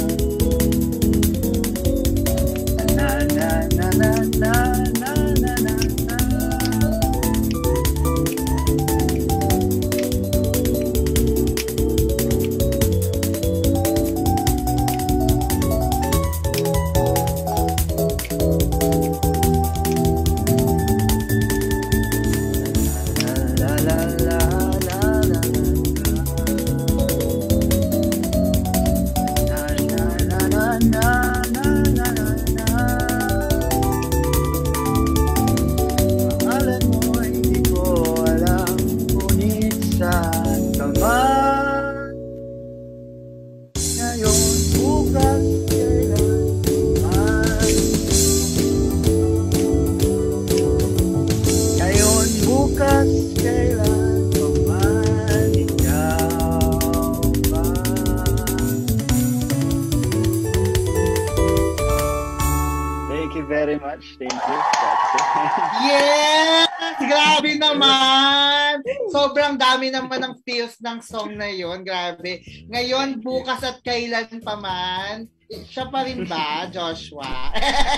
Na na na na na na na na na. La la la la la la. Na na na na na na na na. Pangalan mo hindi ko alam, ngunit saan ka man. Ngayon, bukas, kailanman. Ngayon, bukas, kailanman, ikaw ba? Thank you very much. Thank you. That's it. Yes! Grabe naman! Sobrang dami naman ng feels ng song na yon. Grabe. Ngayon, bukas at kailan pa man, siya pa rin ba, Joshua?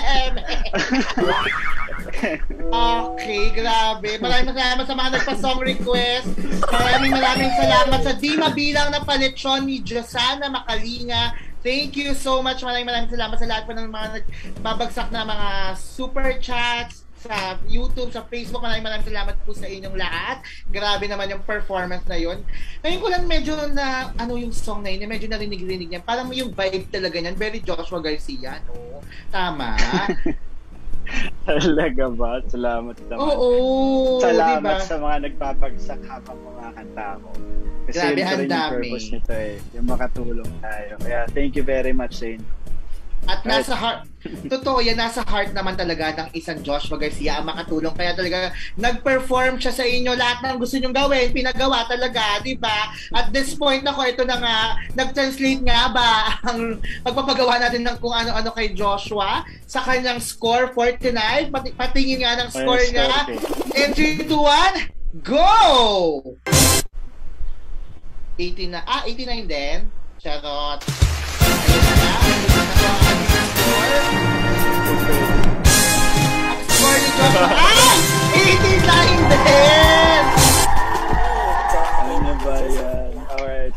Okay, grabe. Maraming salamat sa mga nagpa-song request. Maraming salamat sa di mabilang na paletsyon ni Josana Makalinga. Thank you so much. Maraming salamat sa lahat po ng mga nagbabagsak na mga super chats sa YouTube, sa Facebook. Maraming salamat po sa inyong lahat. Grabe naman yung performance na yun. Ngayon ko lang medyo na, yung song na yun, medyo narinig-rinig niyan. Parang yung vibe talaga niyan. Very Joshua Garcia, no? Tama. Talaga ba? Salamat naman. Oo. Salamat diba? sa mga nagpapagsak habang kumakanta ko. Kasi Grabe, yun pa ang rin yung dami. purpose nito yung makatulong tayo. Kaya thank you very much sa inyo. At nasa heart, totoo yan, nasa heart naman talaga ng isang Joshua Garcia ang makatulong. Kaya talaga nag-perform siya sa inyo. Lahat ng gusto nyong gawin, pinagawa talaga, di ba? At this point ako, ito na nga, nag-translate nga ba ang pagpapagawa natin ng kung ano-ano kay Joshua sa kanyang score for tonight. Patingin nga ng score niya. In 3, 2, 1, go! 89 din. Charot. Ayun na nga. Ang score ni Joshua. 89 din! Ano ba yan? Alright.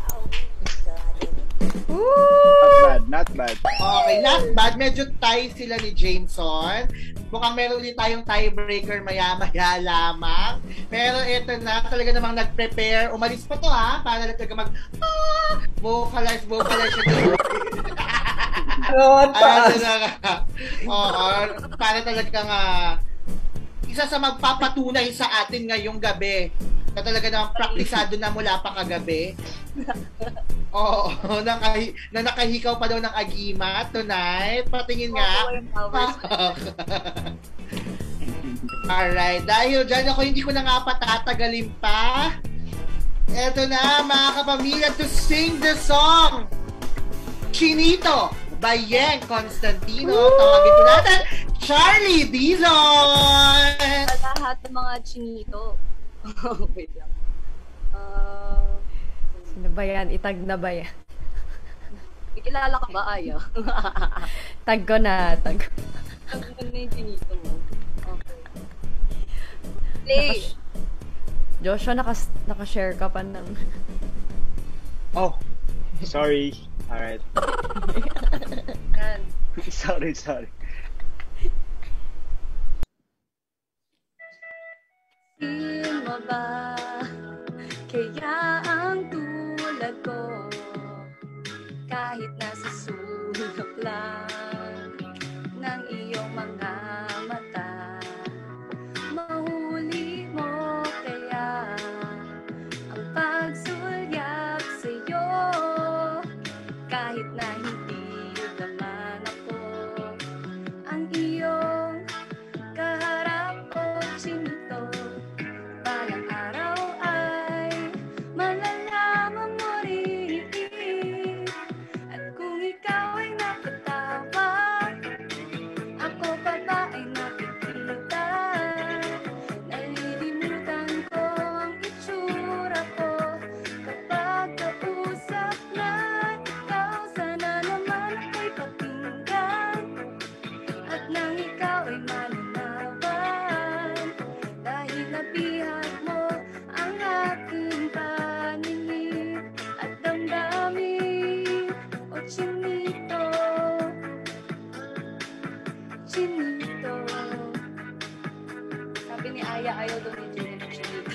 Not bad. Okay, not bad. Medyo tie sila ni Jameson. Mukhang meron ulit tayong tiebreaker maya-maya lamang. Pero ito na, talaga namang nag-prepare. Umalis pa to para talaga vocalize siya. Para talagang isa sa magpapatunay sa atin ngayong gabi na talaga namang praktisado na mula pa kagabi. Oo, na nakahikaw pa daw ng agima tonight. Patingin nga. Alright, dahil dyan ako hindi ko na nga patatagalin pa. Eto na mga kapamilya, to sing the song Chinito by Yeng Constantino. Tawagin po natin Charlie Dizon. Sa lahat ng mga chinito. Wait lang. Sino ba yan? Itag na ba yan? Ikilala ka ba, Aya? Tag ko na. Ano na yung chinito mo? Okay. Play! Joshua, nakashare ka pa ng... Oh, sorry. Alright. Yan. sorry. Sino ba kaya ang tulad ko kahit nasa sulok lang ng iyong mga mata, mahuli mo kaya ang pagsulyap sa'yo ayaw daw ni Jen ng chinito.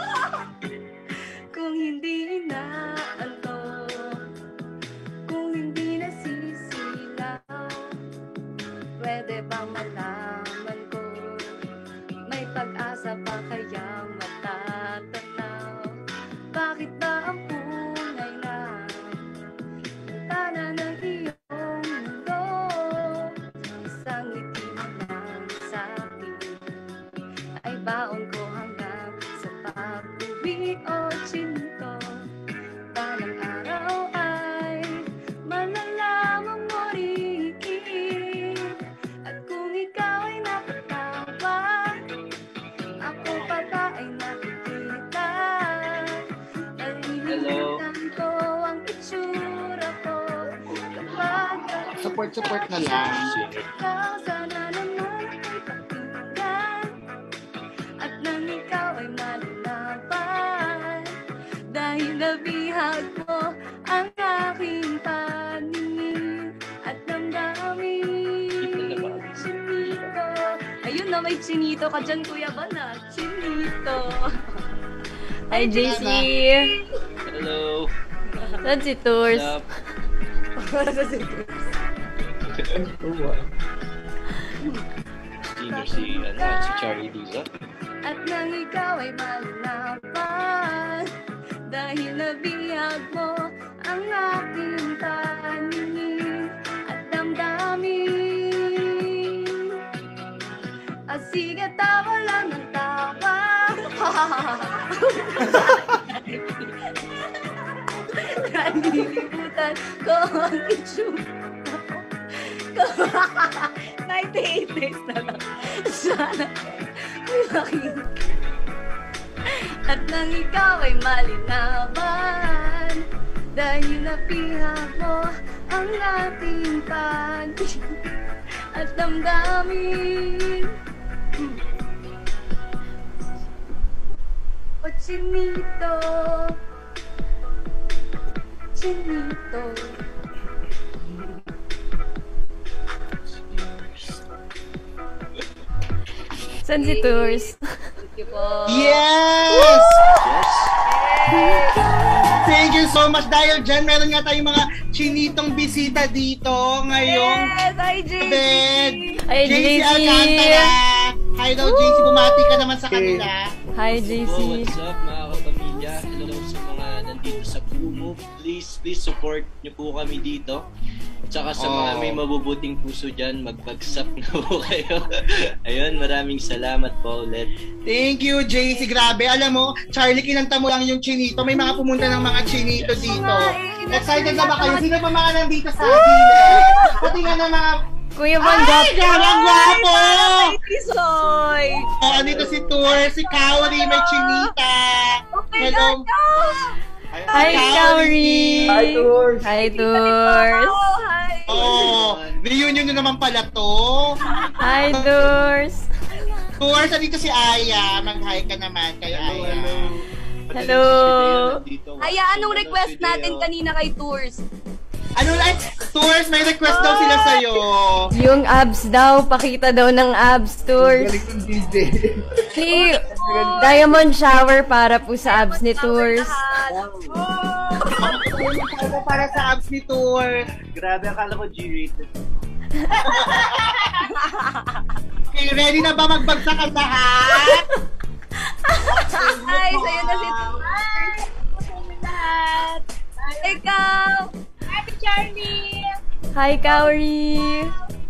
Kung hindi inaantok, kung hindi nasisilaw, pwede bang malaman ko, may pag-asa pa kayang matatanaw? Bakit ba ang pungay na tana ng iyong mundo, isang ngiti mo lang sa'kin ay baon ko hanggang sa pag-uwi o chinito? Balang araw ay malalaman mo rin, at kung ikaw ay napatawa, ako pa ba ay nakikita? Nalilimutan ko ang itsura ko kapag Support na lang. ikaw sana naman ay pakinggan, at nang ikaw ay malalaman, dahil nabihag mo ang aking paningin at damdamin. Chinito. Ayun na, may chinito ka dyan, Kuya Bana. Chinito. Hi, JC! Hello. Saan si Tours? What's up? Si Charlie Diza. At nang ikaw ay malalaman, dahil nabihag mo ang aking paningin at damdamin. At sige, tawa lang ng tawa. Nalilimutan ko ang itsura ko. 98 days na lang. Sana ay makita. At nang ikaw ay malinawan, dahil napihag mo ang ating paningin at damdamin. O chinito, chinito. Saan si Tours? Thank you po. Yes! Yes. Thank you so much. Dahil dyan, meron nga tayong mga chinitong bisita dito ngayong Yes! Hi, JC! bed. Hi, JC JC! Alcantara. Hi daw, JC. Bumati ka naman sa kanila. Hi, JC! What's up mga kapamilya? Hello sa mga nandito sa Kumu. Please support niyo po kami dito. Tsaka sa mga may mabubuting puso dyan, magbagsak na po kayo. Ayun, maraming salamat po ulit. Thank you, JC. Grabe. Alam mo, Charlie, kinanta mo lang yung chinito. May mga pumunta ng mga chinito dito. Excited na ba kayo? Sino pa mga nandito sa atin? Pati nga na mga... Kuya Von Ay, garang gwapo! Isoy! Andito si Tour, si Kaori, may chinita. Hello. Hi, Kauri! Hi, Tours! Hi, Tours! Oh, reunion nyo naman pala to. Hi, Tours! Tours, andito si Aya. Mag-hi ka naman kay Aya. Hello! Aya, anong request natin kanina kay Tours? Ano like, Tours, may request daw sila sa'yo. Yung abs daw, pakita daw ng abs, Tours. Galing ng DJ. Si Diamond Shower para po sa abs ni Tours. Para sa abs ni Tours. Grabe, akala ko G-rated. Okay, ready na ba magbagsak ang lahat? Hi, sa'yo na si Tours. Lahat. Ikaw. Happy Charlie. Hi, Kauri!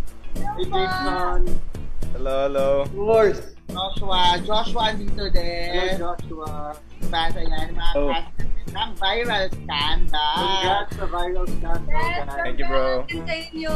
Hello. Tours! Joshua andito din. Joshua. Fans, ayan, mga fans ng viral scandal. Congrats sa viral scandal, guys. Thank you, bro. Sa inyo.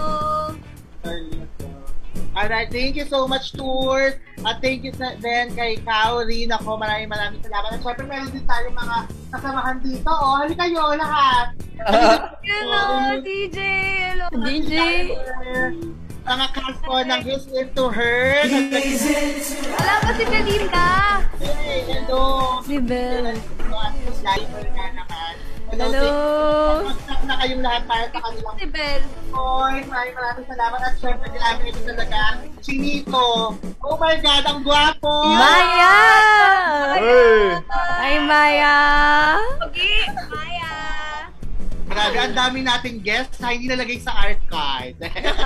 Alright, thank you so much, Tours. At thank you din kay Kaori. Nako, maraming salamat. At syempre, meron din tayong mga kasamahan dito. Oh, halika kayo lahat. Hello, DJ. Hello. DJ! Mga cast ko ng He's Into Her. Wala pa si Belinda. Hey, hello. Si Belle. Liver na naman. Hello! Mag-stop na kayong lahat para sa kanilang Si Bel. Oy, maraming salamat at syempre grabe ito talaga. Chinito. Oh my God, ang gwapo! Maya! Hey! Ay, Maya! Okay, Maya. Grabe, ang dami nating guests na hindi nalagay sa art card.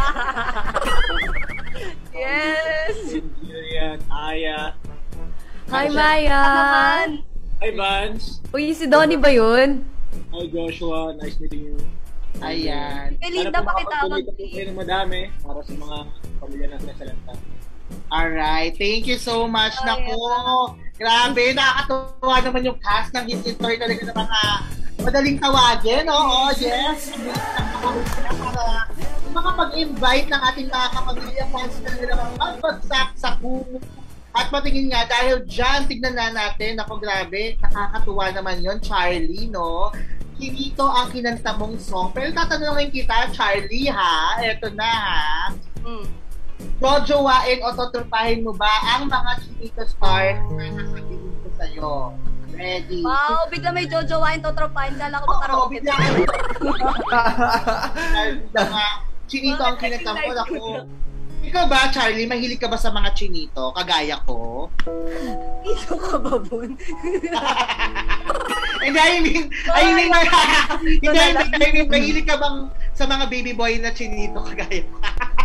Yes. Julian, Aya. Hi, Maya! Naman. Hi, Vance. Uy, si Donnie ba yun? Hi, Joshua. Nice meeting you. Ayan. Belinda, pakitawag. Sana po kayo ng madami para sa mga pamilya natin sa Lanta. Alright, thank you so much. Oh, Nako, grabe, nakakatuwa naman yung cast ng His Story talaga ng mga madaling tawagin. Oo, yes. Para makapag-invite ng ating mga kapamilya fans na naman magbagsak sa kumu. At patingin nga, dahil dyan, tignan na natin. Ako, grabe, nakakatuwa naman yon Charlie, no? Chinito ang kinanta mong song. Pero tatanungin kita, Charlie, ha? Eto na, ha? Jojowain o tutrupahin mo ba ang mga Chinito stars na sasabihin ko sa'yo? Ready? Wow, bigla may jojowain, totropahin. Dala ko Oo, karaoke. bigla. Dahil nga, Chinito ang kinanta mo. Ako. Ikaw ba, Charlie, mahilig ka ba sa mga Chinito? Kagaya ko? Ito ka ba, Bun? Hindi, I mean, mahilig ka bang sa mga baby boy na Chinito kagaya ko?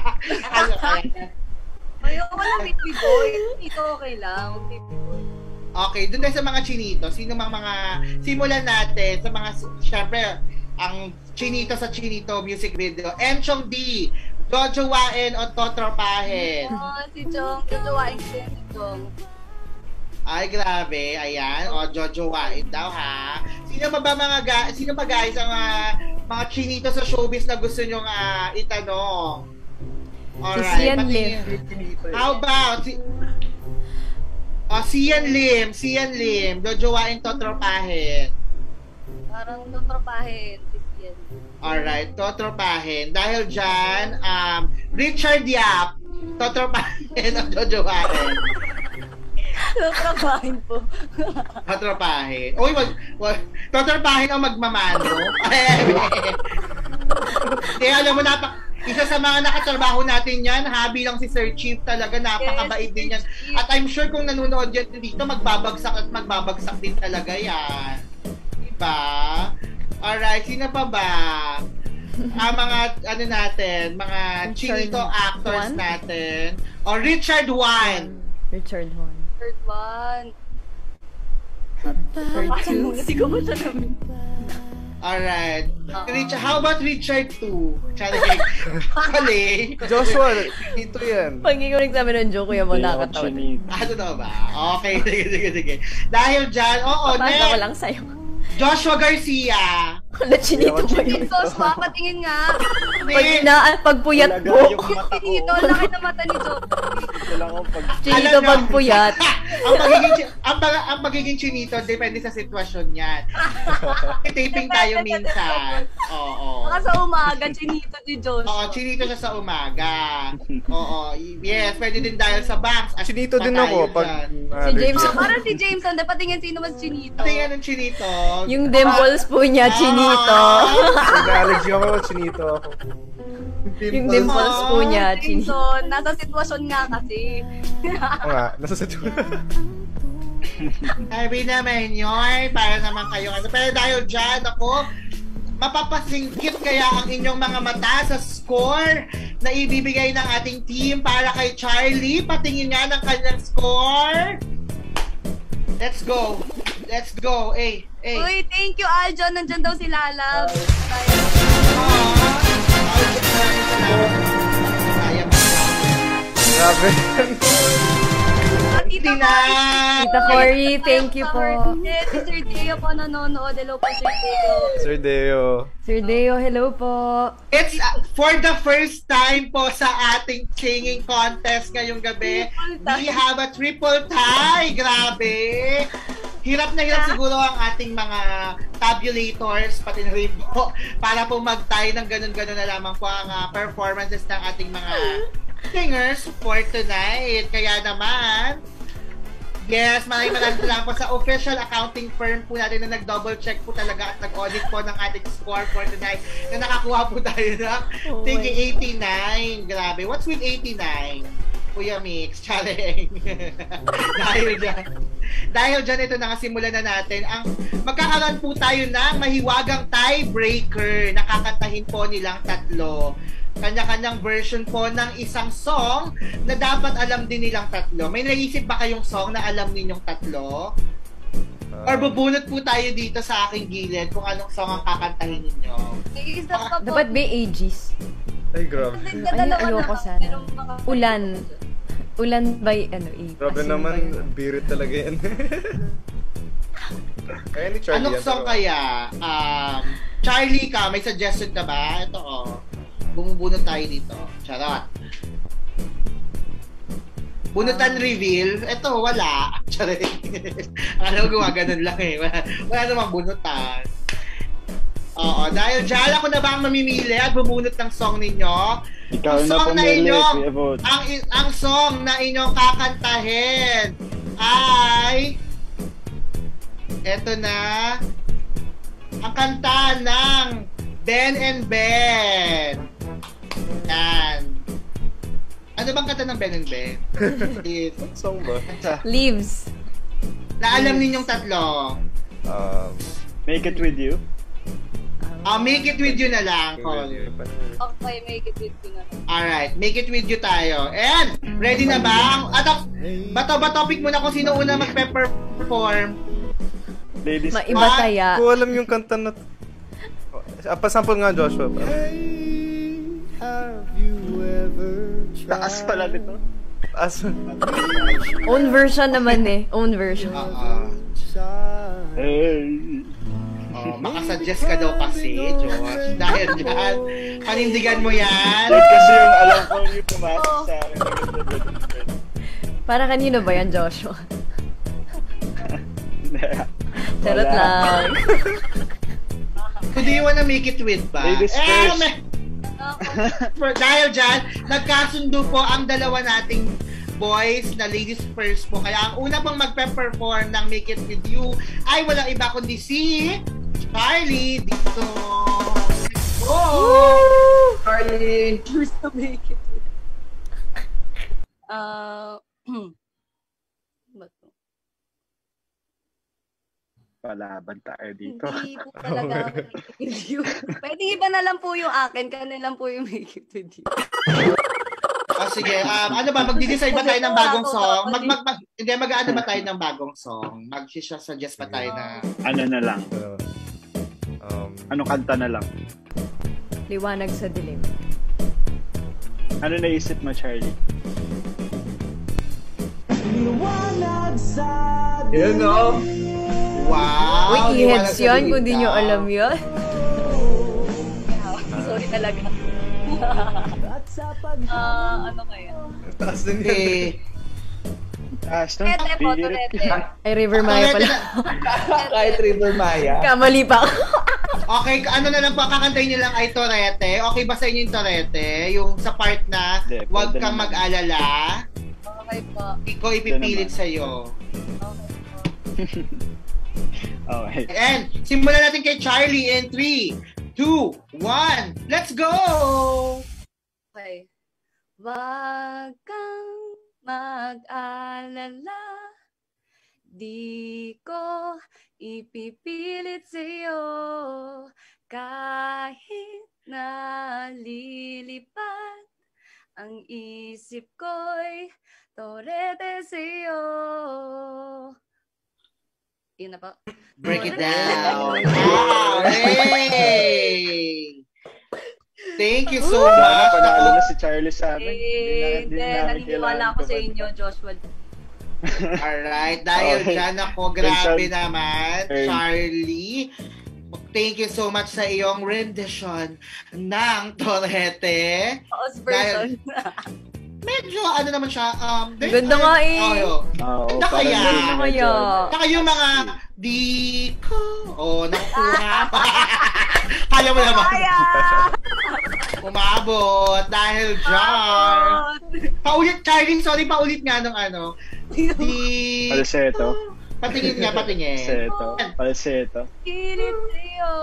Ayoko lang baby boy. Ito okay lang. Baby boy. Okay, dun tayo sa mga Chinito. Sino mga simulan natin sa mga, syempre, ang Chinito sa Chinito music video. Enchong D, jojowain o totropahin? Si Chong. Jojowain ko si Chong. Ay, grabe. Ayan. O, jojowain daw, ha? Sino ba guys ang mga Chinito sa showbiz na gusto nyong itanong? Alright. Sian Lim. How about Sian Lim. Jojowain, totropahin. Parang totropahin. Si Sian. Alright, totropahin. Dahil dyan, Richard Yap, totropahin o jojowain? Totropahin po. Totropahin. Uy, totropahin o magmamano? Kaya alam mo, isa sa mga nakatrabaho natin yan, bilang si Sir Chief talaga, napakabait din yan. At I'm sure kung nanonood yan dito, magbabagsak din talaga yan. Diba? Alright, sino pa ba? Mga mga Chinito actors natin. O Richard Juan. Richard Juan. Third one. Third two. Hindi ko ba siya namin? Alright. How about Richard 2? Kali. Joshua, ito yan. Pag ikaw nagsabi ng joke, kuya mo nakakatawa. Totoo ba? Okay, sige. Dahil dyan, Papasa ko lang sa'yo. Joshua Garcia. Wala, Chinito ba yun? Sos, papatingin nga. Pagpuyat po. Chinito, laki na mata ni Jo. Chinito pagpuyat. ang magiging Chinito, depende sa sitwasyon yan. Taping tayo minsan. Oo. Baka sa umaga, Chinito si Joshua. Oo, Chinito siya sa umaga. Oo, yes, pwede din dahil sa banks. Chinito din ako. Si James. Parang si Jameson, dapat tingin sino mas Chinito. Tingnan ng Chinito. Yung dimples po niya, Chinito. Nag-allergy ako, Chinito ako. Yung dimples po niya, Chinito. Jameson, nasa sitwasyon nga kasi. Oo nga, nasa sitwasyon. Sabi naman yun, para naman kayo. Pero dahil dyan, ako, mapapasingkit kaya ang inyong mga mata sa score na ibibigay ng ating team para kay Charlie. Patingin nga ng kanyang score. Let's go. Uy, thank you, Aljon. Nandyan daw si Lalab. Grabe. Tita Cory, thank you po. Si Sir Deo po nanonood. Hello po, Sir Deo. Sir Deo. Sir Deo, hello po. It's for the first time po sa ating singing contest ngayong gabi. We have a triple tie. Grabe. Hirap na hirap siguro ang ating mga tabulators, pati na rin po, para po mag-tie ng ganun-ganun na lamang po ang performances ng ating mga singers for tonight. Kaya naman, Yes, maraming salamat po sa official accounting firm po natin na nag-double check po talaga at nag-audit po ng ating score for tonight na nakakuha po tayo ng tigi 89. Grabe. What's with 89? Kuya Mix, charing. Dahil dyan, ito na simulan na natin. Magkakaroon po tayo ng mahiwagang tiebreaker. Nakakantahin po nilang tatlo. Kanya-kanyang version po ng isang song na dapat alam din nilang tatlo. May naisip ba kayong song na alam ninyong tatlo? Or bubunot po tayo dito sa aking gilid kung anong song ang kakantahin ninyo? Dapat may ages. Ay, grabe. Ayoko sana. Ulan. Ulan by A. Grabe naman, birit talaga yan. Kaya ni Charlie. Anong song kaya? Charlie ka, may suggestion ka ba? Ito bumubunot tayo dito. Charot. Bunutan reveal. Ito, wala. Charot. Alam ko, gumaganon lang eh. Wala namang bunutan. Oo, dahil dyan ako na ba ang mamimili at bubunot ng song ninyo? Ikaw na pumili, Kuya Vote. Ang song na inyong kakantahin ay eto na ang kanta ng Ben and Ben. Yan. Ano bang kanta ng Ben and Ben? Song ba? Leaves. Naalam ninyong tatlo. Make It With You. Make It With You na lang. Okay, make it with you na. Alright, Make It With You tayo. And, ready na ba? Ba topic muna kung sino una magpe-perform. Ladies. Maiba kaya. Ko alam yung kanta na... pasample nga, Joshua. Taas pala nito. Taas. Own version naman eh. Own version. Hey. Makasuggest ka daw kasi, Josh. Dahil dyan, panindigan mo yan. Kasi yung alam ko yung pumasok sa akin. Para kanino ba yan, Joshua? Charot lang. Who do you wanna make it with ba? Ladies first. Dahil dyan, nagkasundo po ang dalawa nating boys na ladies first po. Kaya ang una pang magpe-perform ng Make It With You ay walang iba kundi si Charlie dito. Oh! Charlie! Choose to make it. Palaban tayo dito. Hindi po talaga ako make it with you. Pwede iba na lang po yung akin, kanila lang po yung make it with you. Sige, ano ba, magdi-decide ba tayo ng bagong song? Mag-aano ba tayo ng bagong song? Mag-suggest ba tayo na... Ano na lang? Anong kanta na lang? Liwanag sa dilim. Ano naisip mo, Charlie? Liwanag sa Yun, no? Wow! Uy, i-heads yun kung di nyo alam yun. Sorry talaga. Ano kaya? Taas din yan. Turete po, turete. Ay, River Maya pala. Kahit River Maya. Kamali pa ako. Okay, ano na lang po, kakantayin niyo lang ay Torete. Okay ba sa inyo yung Torete? Yung sa part na huwag kang mag-alala. Okay po. Ikaw ipipilit sa'yo. Okay po. Okay. And, simulan natin kay Charlie in 3, 2, 1, let's go! Okay. Wag kang mag-alala, di ko ipipilit sa'yo, kahit nalilipad ang isip ko'y torete sa'yo. Yun na po. Break it down. Wow! Hey! Thank you so much. Panalo na si Charlie sa amin. Hindi, naniniwala ako sa inyo, Joshua. Alright, dahil dyan ako, grabe naman, Charlie. Thank you so much sa iyong rendition ng Torete. House person. Medyo, ano naman siya, ganda nga eh. Kaya yung mga, di ko, nakukuha pa. Kaya mo naman. Umabot dahil dyan. Paulit, Charlie, sorry, paulit nga ng ano. Falsetto. Patingin nga, patingin. Falsetto. Pilit sa'yo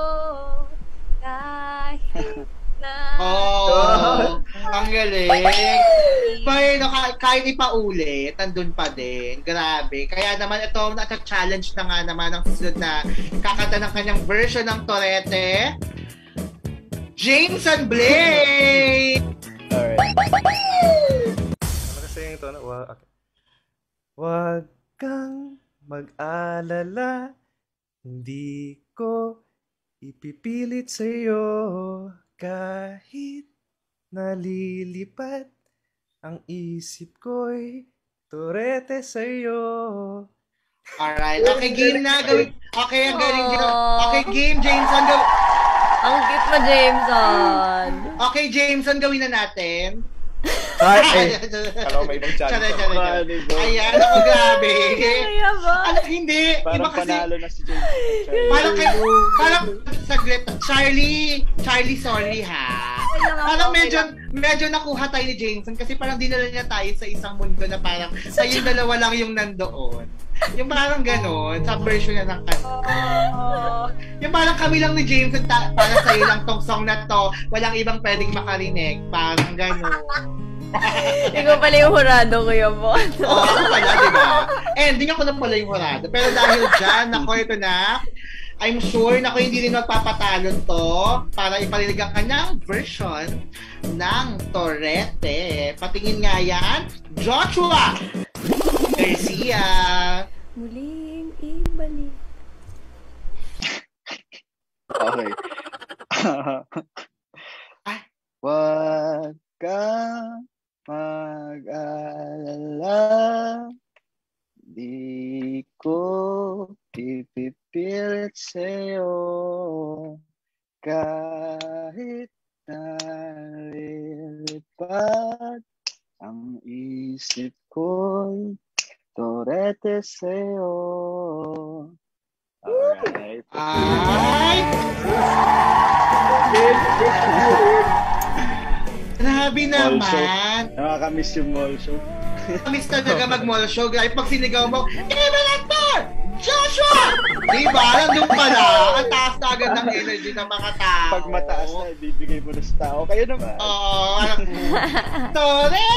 kahit na ang galing. Pero kahit ipaulit, nandun pa din. Grabe. Kaya naman ito, nata-challenge na nga naman ang susunod na kakanta ng kanyang version ng Torete. Jameson Blake! Alright. Ano kasi yung tono? Okay. Wag kang mag-alala, hindi ko ipipilit sa'yo kahit nalilipat ang isip ko'y Torete sa'yo. Alright. Okay, game na. Gawin. Okay, ang galing. Okay, game, Jameson. Ang cute mo, Jameson. Okay, Jameson, gawin na natin. Alam mo, may ibang challenge. Ayan, ako grabe. Kaya ba? Hindi. Parang Iba kasi, panalo na si James. parang saglit. Charlie, sorry ha. Parang medyo nakuha tayo ni Jameson kasi parang dinala niya tayo sa isang mundo na parang tayong dalawa lang yung nandoon. Yung parang gano'n, sa version niya ng kanta. Yung parang kami lang ni Jameson, para sa'yo lang tong song na to, walang ibang pwedeng makarinig. Parang gano'n. Ikaw pala yung hurado, Kuya Bon. Oo, ako pala, diba? Ending ako na pala yung hurado. Pero dahil dyan, ako ito na, I'm sure na ako hindi rin magpapatalo to para iparinig ang kanyang version ng Torete. Patingin nga yan, Joshua Garcia. Muling ibalik. Okay. Wag kang mag-alala, di ko ipipilit sa'yo kahit nalilipat ang isip ko'y Torete sa'yo. Alright. Ay! Grabe naman. Nakakamiss yung mall show. Nakakamiss talaga mag-mall show. Grabe pag sinigaw mo, Evelyn Joshua! Diba? Nandun pala. Ang taas na agad ng energy ng mga tao. Pag mataas na, ibibigay mo na sa tao. Kayo naman. Oo. Tore!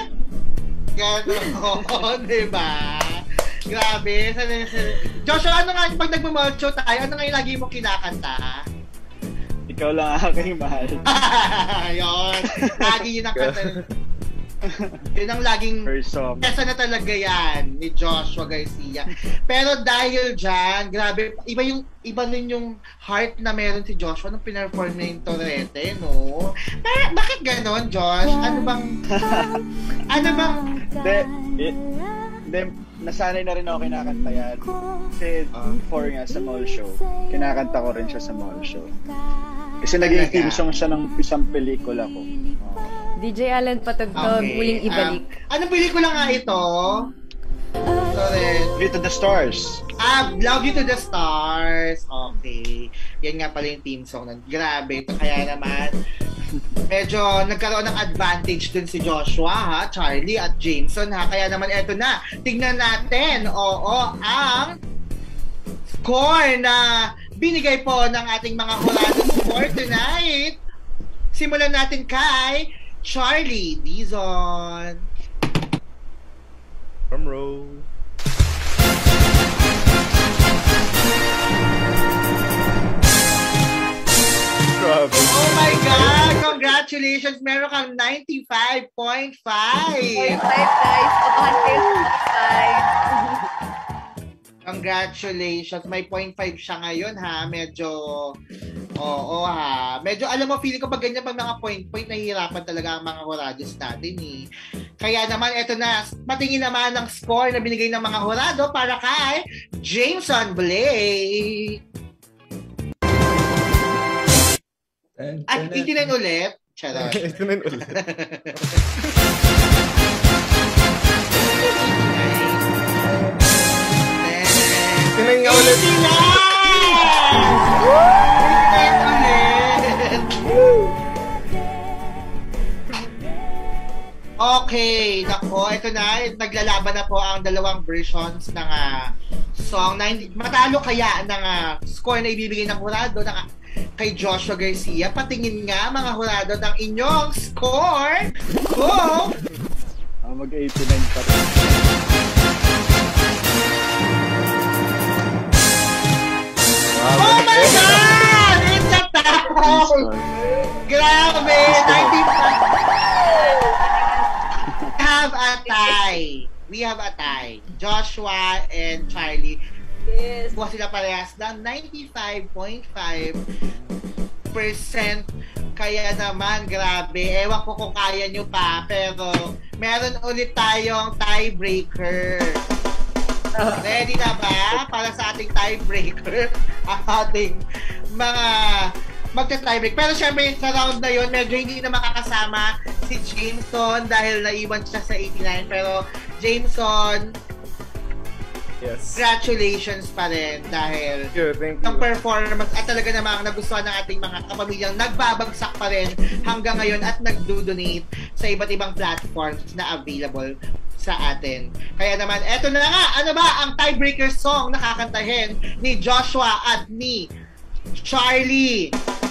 Gano'n, diba? Grabe. Joshua, ano nga, pag nag-mall show tayo, ano nga yung lagi mo kinakanta? Ikaw lang aking mahal. Yun. Lagi yun ang kanta. Yun ang laging kesa na talaga yan ni Joshua Garcia. Pero dahil dyan, grabe, iba rin yung heart na meron si Joshua nung pinerform niya yung Torete, no? Bakit ganon, Josh? Ano bang... Then, nasanay na rin ako kinakanta yan. Kasi before nga sa mall show, kinakanta ko rin siya sa mall show. Kasi naging theme song siya ng isang pelikula ko. DJ Alan Patugtog, Muling Ibalik. Anong pelikula nga ito? Love You to the Stars. Love You to the Stars. Okay. Yan nga pala yung theme song nun. Grabe. Ito kaya naman, medyo nagkaroon ng advantage dun si Joshua, ha? Charlie at Jameson, ha? Kaya naman eto na. Tignan natin, ang score na binigay po ng ating mga hurado for tonight. Simulan natin kay Charlie Dizon. Drum roll. Grabe. Oh my God! Congratulations! Meron kang 95.5! 5 guys. Abangan kayo sa 5. Congratulations! May 0.5 siya ngayon, ha? Medyo... Oo, ha? Medyo, alam mo, feeling ko pag ganyan pag mga point, nahihirapan talaga ang mga hurados natin, eh. Kaya naman, eto na. Patingin naman ang score na binigay ng mga hurado para kay Jameson Blake. At 89 ulit. Charot. 89 ulit. Tingnan nga ulit. 89 ulit. Okay. Nako, ito na, naglalaban na po ang dalawang versions ng song. Matalo kaya ng score na ibibigay ng hurado kay Joshua Garcia. Patingin nga mga hurado ng inyong score. Go! Mag-89 pa rin. Oh my God! It's a tie! Grabe! 95! We have a tie. Joshua and Charlie. Yes. Buha sila parehas ng 95.5%. Kaya naman, grabe. Ewan ko kung kaya nyo pa. Pero, meron ulit tayong tiebreaker. Ready na ba para sa ating tiebreaker? Ang ating mga magta-tiebreak. Pero syempre, sa round na yun, medyo hindi na makakasama si Jameson dahil naiwan siya sa 89. Pero, Jameson, Yes. congratulations pa rin dahil Thank ang you. performance at talaga namang nagustuhan ng ating mga kapamilyang nagbabagsak pa rin hanggang ngayon at nagdo-donate sa iba't ibang platforms na available sa atin. Kaya naman, eto na nga, ano ba ang tiebreaker song na kakantahin ni Joshua at ni Charlie?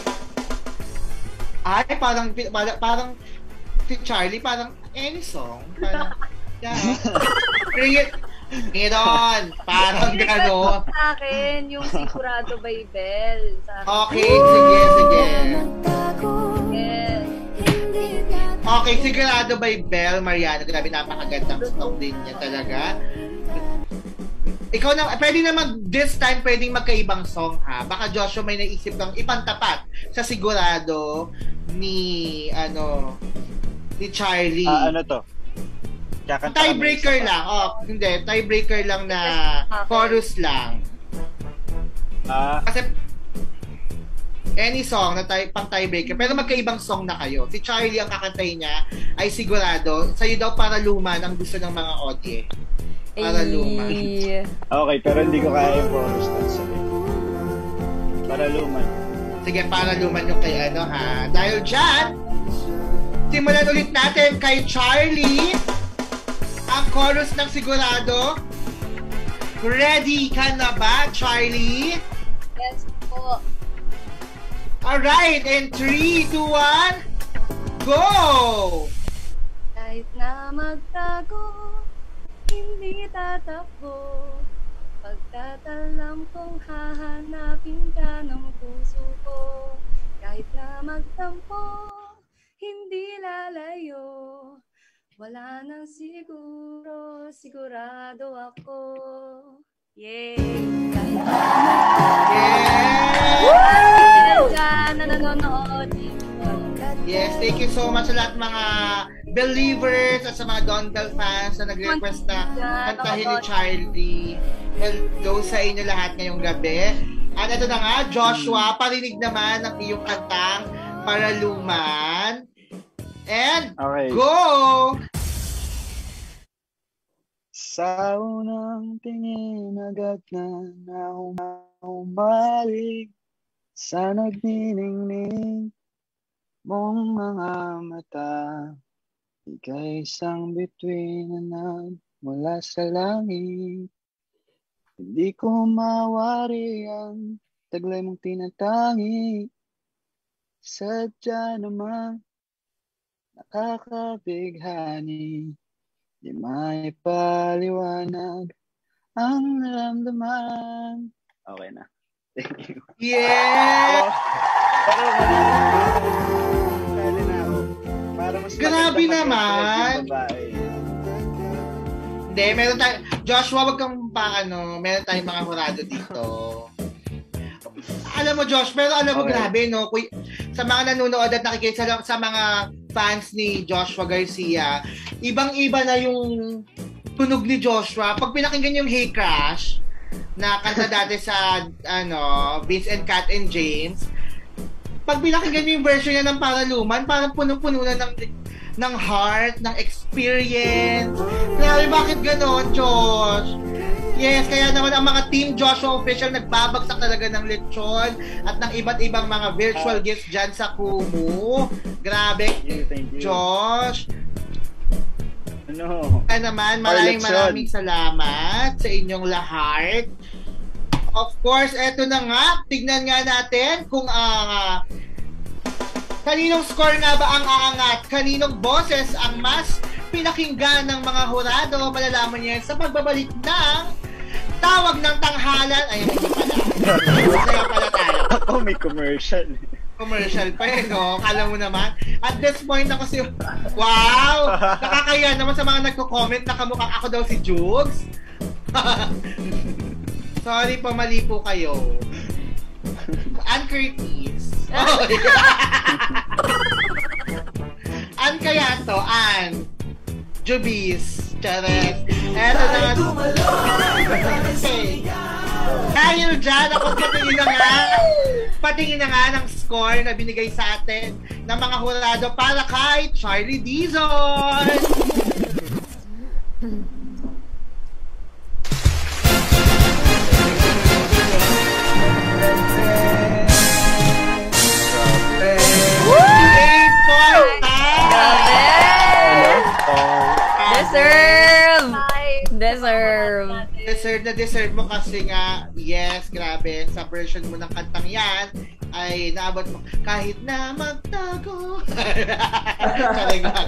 Ay, parang si Charlie, parang any song. Parang, yeah. Bring it on. Parang gano'n. Sa akin, yung Sigurado by Bell. Sa akin. Okay, sige. Yes. Okay, Sigurado by Bell Mariano. Grabe, napakagandang song din niya talaga. Ikaw na, pwede naman this time pwedeng magkaibang song ha. Baka Joshua may naisip kang ipantapat sa Sigurado ni Charlie. Ano to? Kakanta Tiebreaker lang. Hindi, tiebreaker lang na chorus lang. Kasi any song na pang tiebreaker, pero magkaibang song na kayo. Si Charlie ang kakantahin niya ay Sigurado. Sa'yo daw Para Luman ang gusto ng mga audience. Para Luman. Okay, pero hindi ko kaya yung chorus dance. Para Luman. Sige, Para Luman yung kay ha. Dahil dyan, simulan ulit natin kay Charlie ang chorus ng Sigurado. Ready ka na ba, Charlie? Yes po. Alright, in 3, 2, 1, go! Kahit na magtago, hindi tatakbo. Pagtatalam kong hahanapin ka ng puso ko. Kahit na magtampo, hindi lalayo. Wala nang siguro, sigurado ako. Yay! Kahit na dyan na nanonood. Yes, thank you so much sa lahat mga believers at sa mga Dondal fans na nag-request na kantahin ni Charlie. Hello sa inyo lahat ngayong gabi. At ito na nga, Joshua, parinig naman ang iyong kantang Para Luman. And Okay. go! Sa unang tingin agad na umalik sa nagniningning mong mga mata. Ika'y isang bituin na mula sa langit. Hindi ko mawari ang taglay mong tinatangi. Sadya naman nakakabighani. Di may paliwanag ang naramdaman. Okay na. Thank you. Yeah! Kali na ako. Para mas Grabe maganda naman. mag-express yung babae. Hindi, meron tayo. Joshua, wag kang meron tayong mga hurado dito. Alam mo, Josh, pero alam mo, Okay. grabe, no? Sa mga nanonood at nakikinig sa mga fans ni Joshua Garcia, ibang-iba na yung tunog ni Joshua. Pag pinakinggan yung Hey Crash, na kanta dati sa, Vince and Kat and James, pag pinakinggan niyo yung version niya ng Para Luman, parang punong-puno na ng heart, ng experience. Grabe, bakit ganon, Josh? Yes, kaya naman ang mga Team Joshua official nagbabagsak talaga ng lechon at ng iba't ibang mga virtual gifts dyan sa Kumu. Grabe, Thank you. Josh. Ano? Naman, maraming salamat sa inyong lahat. Of course, eto na nga, tignan nga natin kung kaninong score nga ba ang aangat, kaninong boses ang mas pinakinggan ng mga hurado. Malalaman niya sa pagbabalik ng Tawag ng Tanghalan. Ay, hindi pala. Kaya pala tayo. Ako may commercial. Commercial pa eh, no? Kala mo naman. At this point ako si... Wow! Nakakaya naman sa mga nagko-comment na kamukhang ako daw si Jugs. Sorry po, mali po kayo. Ann Curtis. Oh, Ann kaya to? Ann. Jubis. Charet. Eto na. Okay. Dahil dyan, ako patingin na nga ng score na binigay sa atin ng mga hurado para kay Charlie Dizon. Deserve mo kasi nga, yes, grabe, sa version mo ng kantang yan, ay naabot mo, kahit na magtago. Saling lang.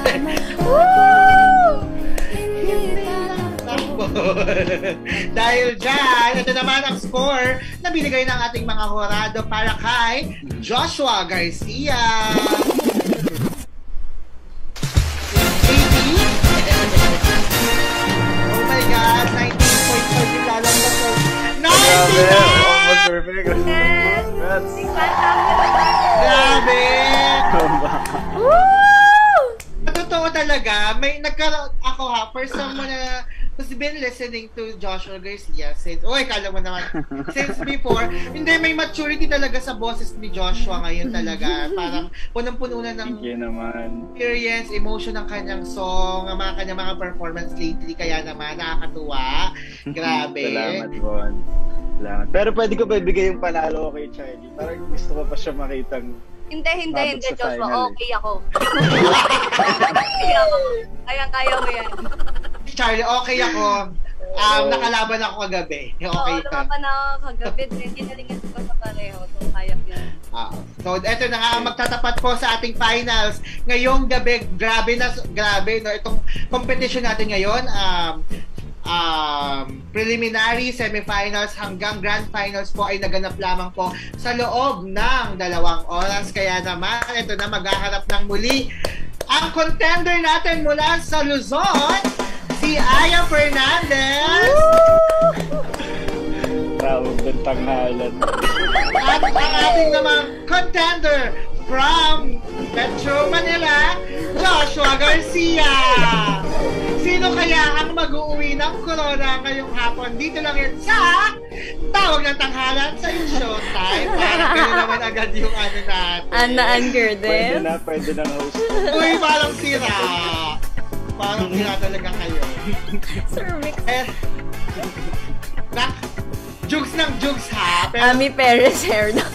Dahil dyan, ito naman ang score na binigay ng ating mga hurado para kay Joshua Garcia. Oh my God, 19.5 yung lalabas ko. 99! Almost perfect. Grabe! Woo! Totoo talaga, may nagkaroon ako first time mo na who's been listening to Joshua Garcia since, kala mo naman, since before, hindi, may maturity talaga sa boses ni Joshua ngayon talaga. Parang punong-puno na ng experience, emotion ng kanyang song, ang kanyang mga performance lately, kaya naman, nakakatuwa. Grabe. Salamat, Bon. Salamat. Pero pwede ko ba ibigay yung panalo kay Charlie? Parang gusto ko pa siya makitang Hindi, Joshua. Final, okay ako. Kaya mo yan. Charlie, okay ako. Nakalaban ako kagabi. Okay ka. Lumaban ako kagabi. Ginalingan ko sa pareho. So, kaya yan. So, eto na nga ang magtatapat po sa ating finals. Ngayong gabi, grabe, no? Itong competition natin ngayon, preliminary, semifinals hanggang grand finals po ay naganap lamang po sa loob ng 2 oras. Kaya naman, ito na maghaharap ng muli ang contender natin mula sa Luzon, si Aya Fernandez. Tawag ng Tanghalan. At ang ating namang contender from Metro Manila, Joshua Garcia. Sino kaya ang mag-uuwi ng corona ngayong hapon? Dito lang yan sa Tawag ng Tanghalan sa Showtime. Parang gano'n naman agad yung ano natin. Anna Anger din. Pwede na host. Uy, parang sira. Parang sira talaga kayo. Sir Mix. Jugs ng jugs ha. Pero, Ami Perez hair na.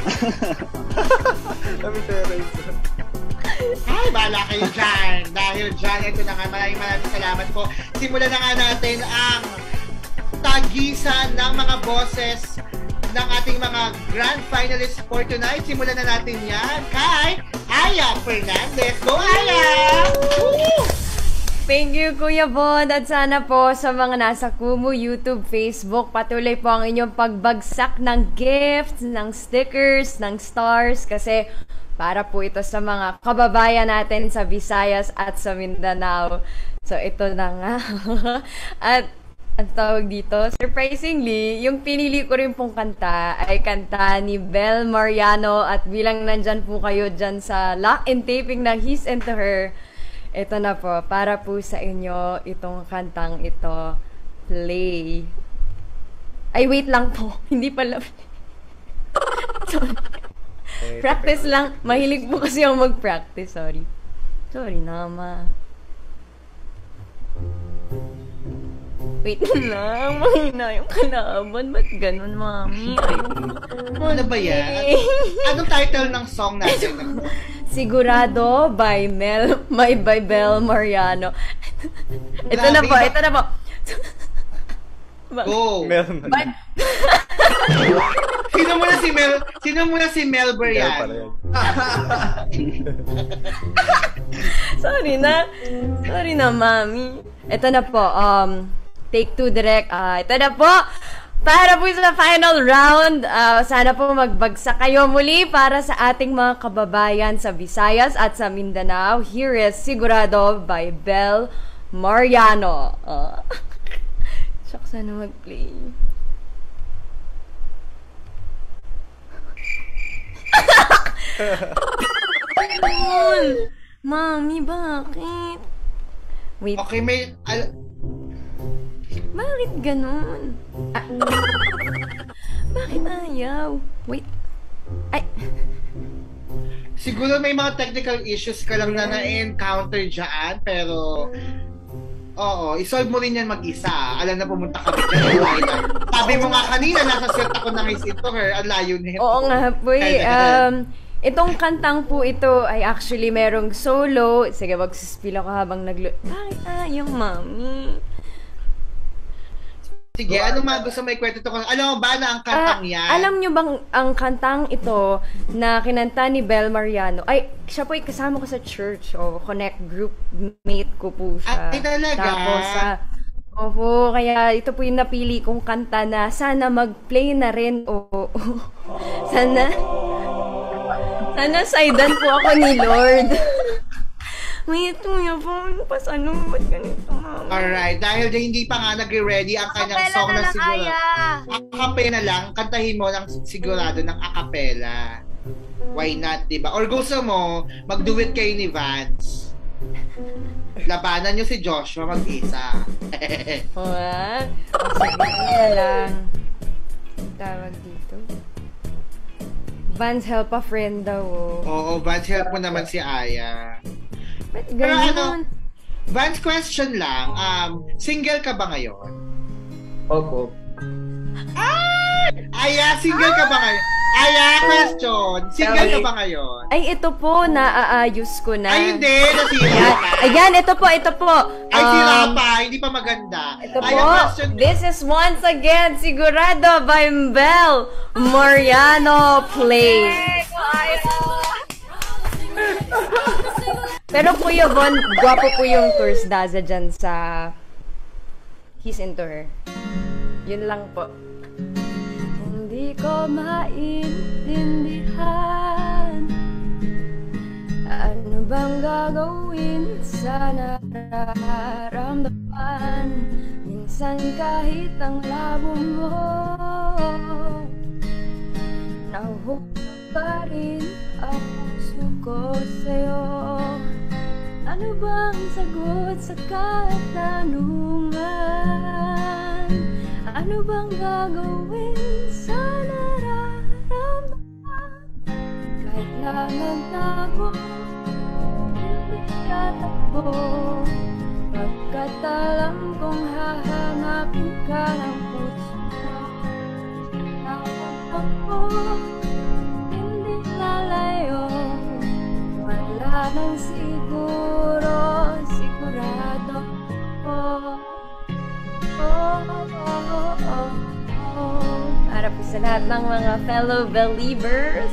Ami Perez. ay, bala kayo dyan. Dahil dyan, ito na nga, maraming salamat po. Simulan na nga natin ang tagisan ng mga boses ng ating mga grand finalists for tonight. Simulan na natin yan kay Aya Fernandez. Go, Aya! Woo! Thank you, Kuya Bon. At sana po sa mga nasa Kumu, YouTube, Facebook, patuloy po ang inyong pagbagsak ng gifts, ng stickers, ng stars, kasi para po ito sa mga kababayan natin sa Visayas at sa Mindanao. So, ito na nga. At ang tawag dito, surprisingly, yung pinili ko rin pong kanta ay kanta ni Bel Mariano, at bilang nandyan po kayo dyan sa lock and taping ng He's Into Her, ito na po, para po sa inyo itong kantang ito. Play. Ay, wait lang po. Hindi pala. Practice lang. Mahilig po kasi ako mag-practice. Sorry. Sorry, Nama. Wait lang. Mahina yung kalaban. Ba't ganun, Mami? Ano ba yan? Anong title ng song natin? Sigurado by Bel Mariano. Ito na po, ito na po. Go! Meron na. Sino muna si Melber Meron yan? pala yan. Sorry na, mami. Ito na po, take 2 direct. Ito na po. Para po sa final round, sana po magbagsak kayo muli para sa ating mga kababayan sa Visayas at sa Mindanao. Here is Sigurado by Bel Mariano. Shock, sana mag-play. Mami, bakit? Wait. Okay, Bakit ganun? Bakit ayaw? Wait. Ay. Siguro may mga technical issues ka lang na na-encounter dyan, pero isolve mo rin yan mag-isa. Alam na pumunta ka rin. Sabi mo nga kanina, nasa set ako ng Is It To Her, ang layo nito. Oo nga po eh. Itong kantang po ito ay actually merong solo. Sige, magsispill ako habang Bakit ayaw, mami? Sige, anong mga gusto may kwento to? Alam mo ba na ang kantang yan? Alam nyo bang ang kantang ito na kinanta ni Bel Mariano, ay, siya po ay kasama ko sa church. Connect group mate ko po siya. Ay, talaga? Tapos, kaya ito po yung napili kong kanta na sana mag-play na rin. Sana sidean po ako ni Lord. May ito niya po, ba't ganito, mama? Alright, dahil hindi pa nga nag-ready ang kanyang song na siguro. Acapella lang, kantahin mo ng sigurado ng acapella. Why not, diba? Or gusto mo, mag-duet kayo ni Vance. Labanan nyo si Joshua mag-isa. Sige lang. Tawag dito. Vance help a friend daw. Oo, Vance help mo naman si Aya. Pero Vance, question lang. Single ka ba ngayon? Opo. Aya, single ka ba ngayon? Aya, question. Single ka ba ngayon? Ay, ito po, naaayos ko na. Ay, hindi. Nasira pa. Ayan, ito po. Ay, sira pa. Hindi pa maganda. Ito Aya, po. question. This is once again Sigurado by Bel Mariano Play. Pero Kuya Von, gwapo po yung Tours Daza dyan sa He's Into Her. Yun lang po. Hindi ko maintindihan ano bang gagawin sa nararamdaman. Minsan kahit ang labo mo nahuhulog pa rin ang puso ko sa'yo. Ano bang sagot sa katanungan? Ano bang gagawin sa nararamdaman? Kahit na magtago, hindi tatakbo. Pagkat alam kong hahanapin ka ng puso ko. Tawag ako, hindi lalayo. Wala nang siguro, sigurado ko. Para po sa lahat ng mga fellow believers.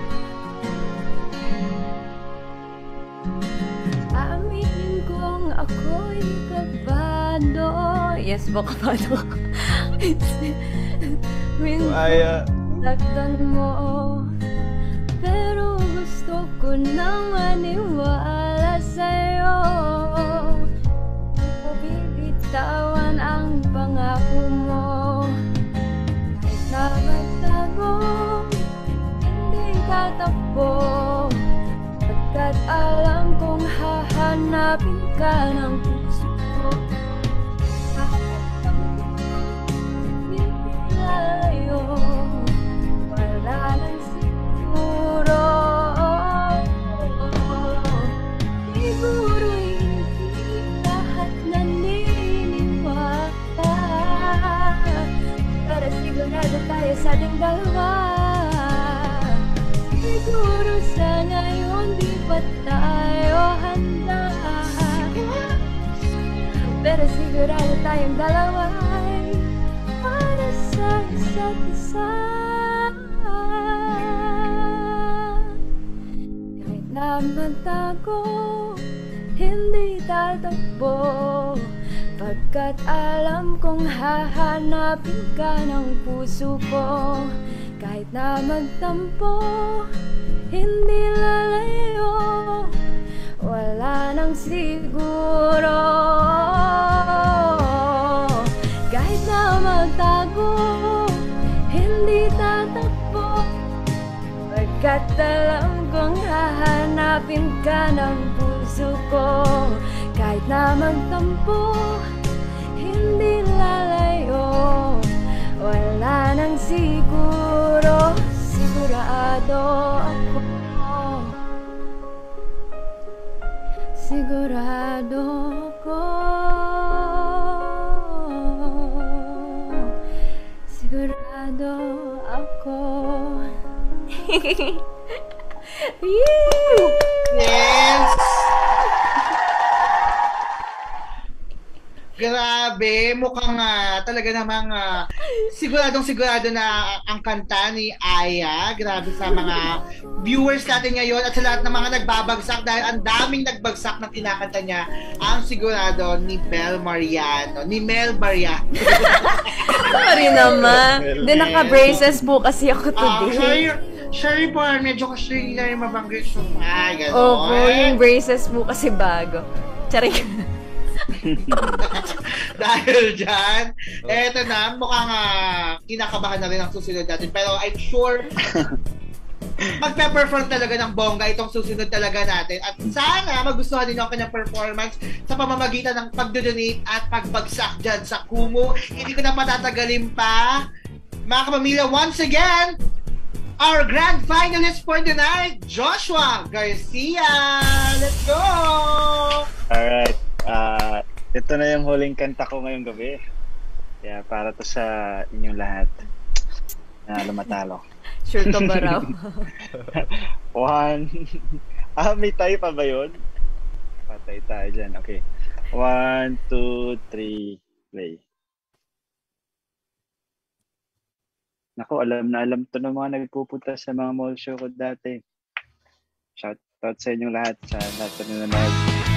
Aminin kong ako'y kabado. Yes po, kabado. Laktan mo. Pero gusto ko nang maniwala sa'yo. Bibitawan ang pangako mo. Kahit na magtago, hindi tatakbo. Pagkat alam kong hahanapin ka ng puso ko. Hindi lalayo. Wala nang siguro. Siguro hindi lahat naniniwala. Para sigurado tayo sa ating dalawa. Siguro sa ngayon di pa tayo handa. pero sigurado tayong dalawa ay para sa isa't isa. Kahit na magtago, hindi tatakbo, pagkat alam kong hahanapin ka ng puso ko. Kahit na magtampo, hindi lalayo, wala nang siguro. Kahit na magtago, hindi tatakbo, pagkat alam kong hahanapin ka ng puso ko. Kahit na magtampo, hindi lalayo, wala nang siguro. Sigurado ako, sigurado ako, sigurado ako. Yes! Grabe, mukhang talaga namang sigurado na ang kanta ni Aya. Grabe sa mga viewers natin ngayon at sa lahat ng mga nagbabagsak dahil ang daming nagbagsak na kinakanta niya ang sigurado ni Mel Mariano. Ni Mel Mariano. Sorry naman. Hindi, naka-braces po kasi ako today. Sorry po, medyo kasi hindi na rin mabanggit yung gano'n. Opo, yung braces po kasi bago. Charing. Dahil dyan, eto na, mukhang kinakabahan na rin ang susunod natin. Pero I'm sure magpe-perform talaga ng bongga itong susunod talaga natin. At sana magustuhan din ang kanyang performance sa pamamagitan ng pagdodonate at pagbagsak dyan sa Kumu. Hindi ko na patatagalin pa. Mga kapamilya, once again, our grand finalist for the night, Joshua Garcia. Let's go! Alright. Ito na yung huling kanta ko ngayong gabi. Kaya para to sa inyong lahat na lumatalo. Sure ka ba raw? May tayo pa ba yun? Patay tayo dyan. Okay. 1, 2, 3, play. Naku, alam na alam to ng mga nagpupunta sa mga mall show ko dati. Shout out sa inyong lahat, sa lahat na nanonood.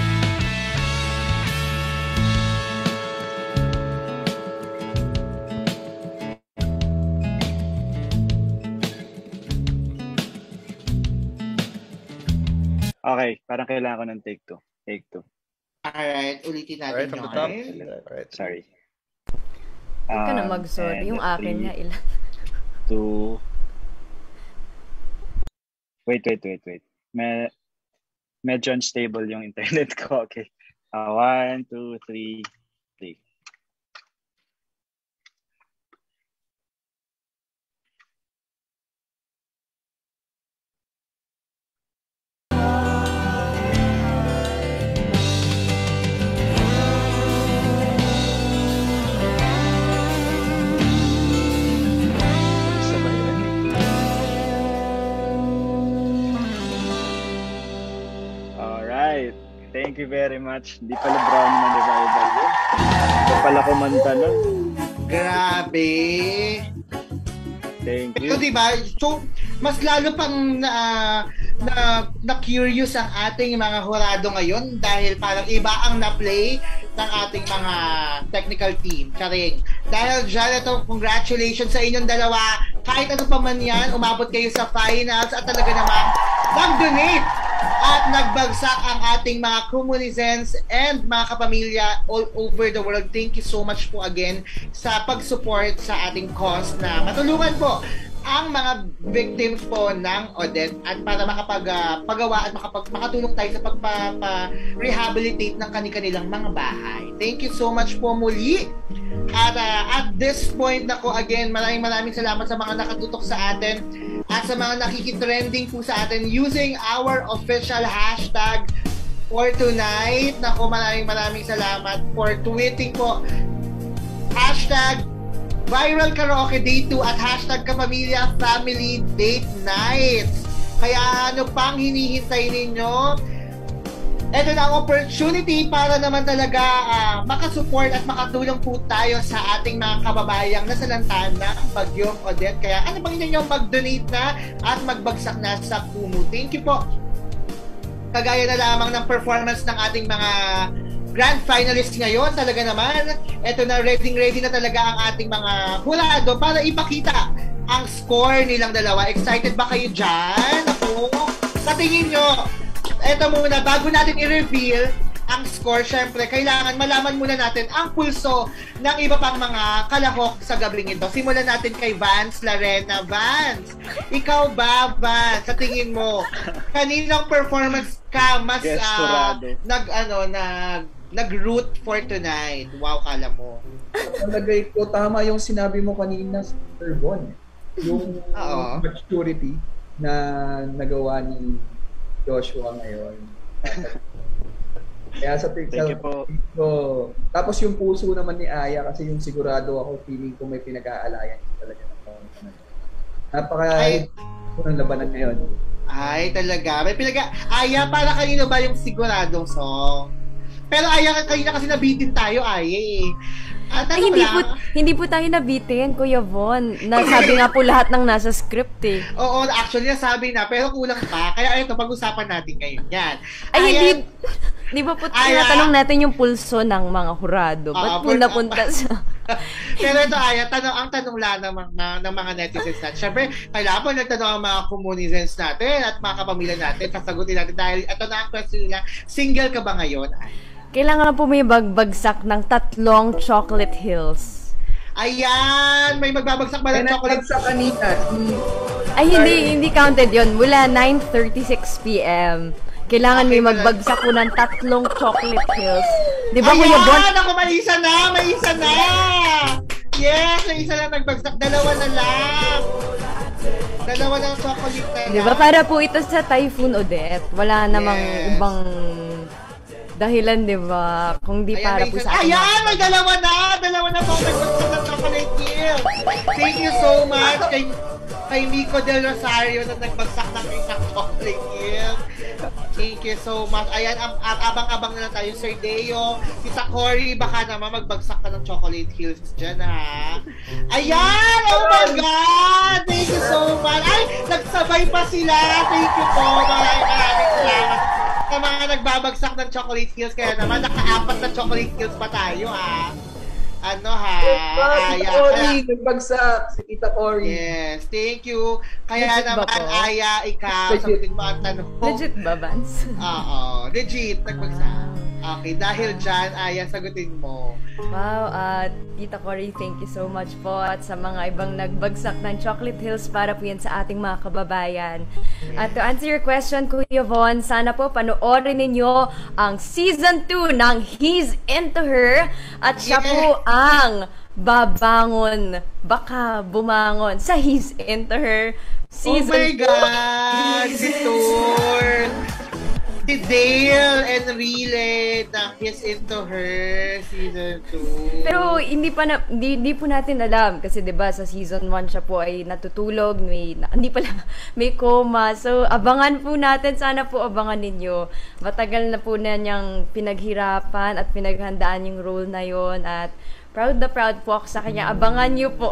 Okay, parang kailangan ko ng take 2. Take 2. Alright, ulitin natin. Alright, from the top. Alright. Sorry. Huwag ka na mag-sorry. Yung akin nga ilan. 2. Wait. Medyo unstable yung internet ko. Okay. 1, 2, 3, 3. Thank you very much. Hindi pala Brown Man Revival yun. Ito pala kumanta nun. Grabe. Thank you. Ito diba? So, mas lalo pang na-curious ang ating mga hurado ngayon dahil parang iba ang na-play ng ating mga technical team. Charing. Dahil dyan, ito, congratulations sa inyong dalawa. Kahit ano pa man yan, umabot kayo sa finals at talaga naman mag-donate at nagbagsak ang ating mga Kumunizens and mga kapamilya all over the world. Thank you so much po again sa pag-support sa ating cause na matulungan po ang mga victims po ng Odette at para makapagawa at makatulong tayo sa pagpa-rehabilitate ng kanilang mga bahay. Thank you so much po muli. At this point na ko again, maraming salamat sa mga nakatutok sa atin at sa mga nakikitrending po sa atin using our official hashtag for tonight. Nako, maraming salamat for tweeting po. Hashtag Viral Karaoke Day 2 at hashtag Kapamilya Family Date Nights. Kaya ano pang hinihintay ninyo? ito na ang opportunity para naman talaga makasupport at makatulong po tayo sa ating mga kababayang nasalantaan ng Bagyong Odette. Kaya ano bang inyo mag-donate na at magbagsak na sa Kumu? Thank you po. Kagaya na lamang ng performance ng ating mga grand finalists ngayon, talaga naman, ito na ready na talaga ang ating mga hurado para ipakita ang score nilang dalawa. Excited ba kayo dyan? Ako, sa tingin nyo, ito muna, bago natin i-reveal ang score, syempre, kailangan malaman muna natin ang pulso ng iba pang mga kalahok sa gabing ito. Simulan natin kay Vance Larena. Vance, ikaw ba, Vance, sa tingin mo, kaninang performance ka mas nag-root for tonight? Wow, kala mo. Talagay ko, tama yung sinabi mo kanina, Sir Bon. Yung maturity na nagawa ni Joshua ngayon. Kaya sa picture ko, tapos yung puso naman ni Aya, kasi yung sigurado ako, feeling ko may pinag-aalayan talaga. Napaka-unang labanan ngayon. Ay, talaga. May Aya, para kanino ba yung siguradong song? Pero Aya, kanina kasi nabitin tayo, Aya eh. Ay, hindi po tayo nabitin, Kuya Von. Nasabi nga po lahat ng nasa script eh. Oo, actually nasabi na, pero kulang pa. Kaya ito, pag-usapan natin ngayon. Yan. Ay, hindi ba po tinatanong natin yung pulso ng mga hurado? Ba't po napunta sa... Pero ito, Aya, ang tanong lang ng mga netizens natin. Siyempre, kailangan po nagtanong ang mga communizens natin at mga kapamilya natin. Sasagutin natin dahil ito na ang question nila. Single ka ba ngayon, Aya? Kailangan po may bagbagsak ng 3 chocolate hills. Ayan! May magbabagsak ba ng chocolate sa kanina? Ay, hindi counted yon. Mula 9:36 p.m. Kailangan may magbagsak po ng 3 chocolate hills. Di ba, Kuya Bon? Ayan! Ako, may isa na! Yes! May isa lang nagbagsak. 2 na lang. 2 ng chocolate na lang. Di ba, para po ito sa Typhoon Odette. Wala namang ibang dahilan, di ba? Kung di para po sa akin. Ayan! May 2 na! 2 na po nagbagsak ng chocolate hill. Thank you so much kay Miko Del Rosario na nagbagsak ng isang chocolate hill. Thank you so much. Ayan, abang-abang na lang tayo. Sir Deo, Tita Cory, baka naman magbagsak ka ng chocolate hills dyan, ha? Ayan! Oh my God! Thank you so much. Ay, nagsabay pa sila. Thank you po. Maraming salamat sa mga nagbabagsak ng chocolate hills. Kaya naman, naka-4 na chocolate hills pa tayo, ha? Ano, ha? Aya, nagbagsak si Tita Cory. Yes, thank you. Kaya legit naman, Aya, ikaw, sagutin mo ang tanong. Legit ba, Vance? Oo, legit, nagbagsak. Okay, dahil dyan, Aya, sagutin mo. Wow, Tita Cory, thank you so much po. At sa mga ibang nagbagsak ng Chocolate Hills, para po yan sa ating mga kababayan. At to answer your question, Kuya Von, sana po panoorin ninyo ang Season 2 ng He's Into Her. At siya po ang babangon, baka bumangon sa He's Into Her Season 2. Oh my God! Si Tour! Si Dale and Rile na He's Into Her Season 2. Pero hindi po natin alam kasi 'di ba sa Season 1 siya po ay natutulog, may coma. So abangan po natin, sana po abangan ninyo. Matagal na po na niyang pinaghirapan at pinaghandaan yung role na yon at proud na proud po ako sa kanya. Abangan niyo po.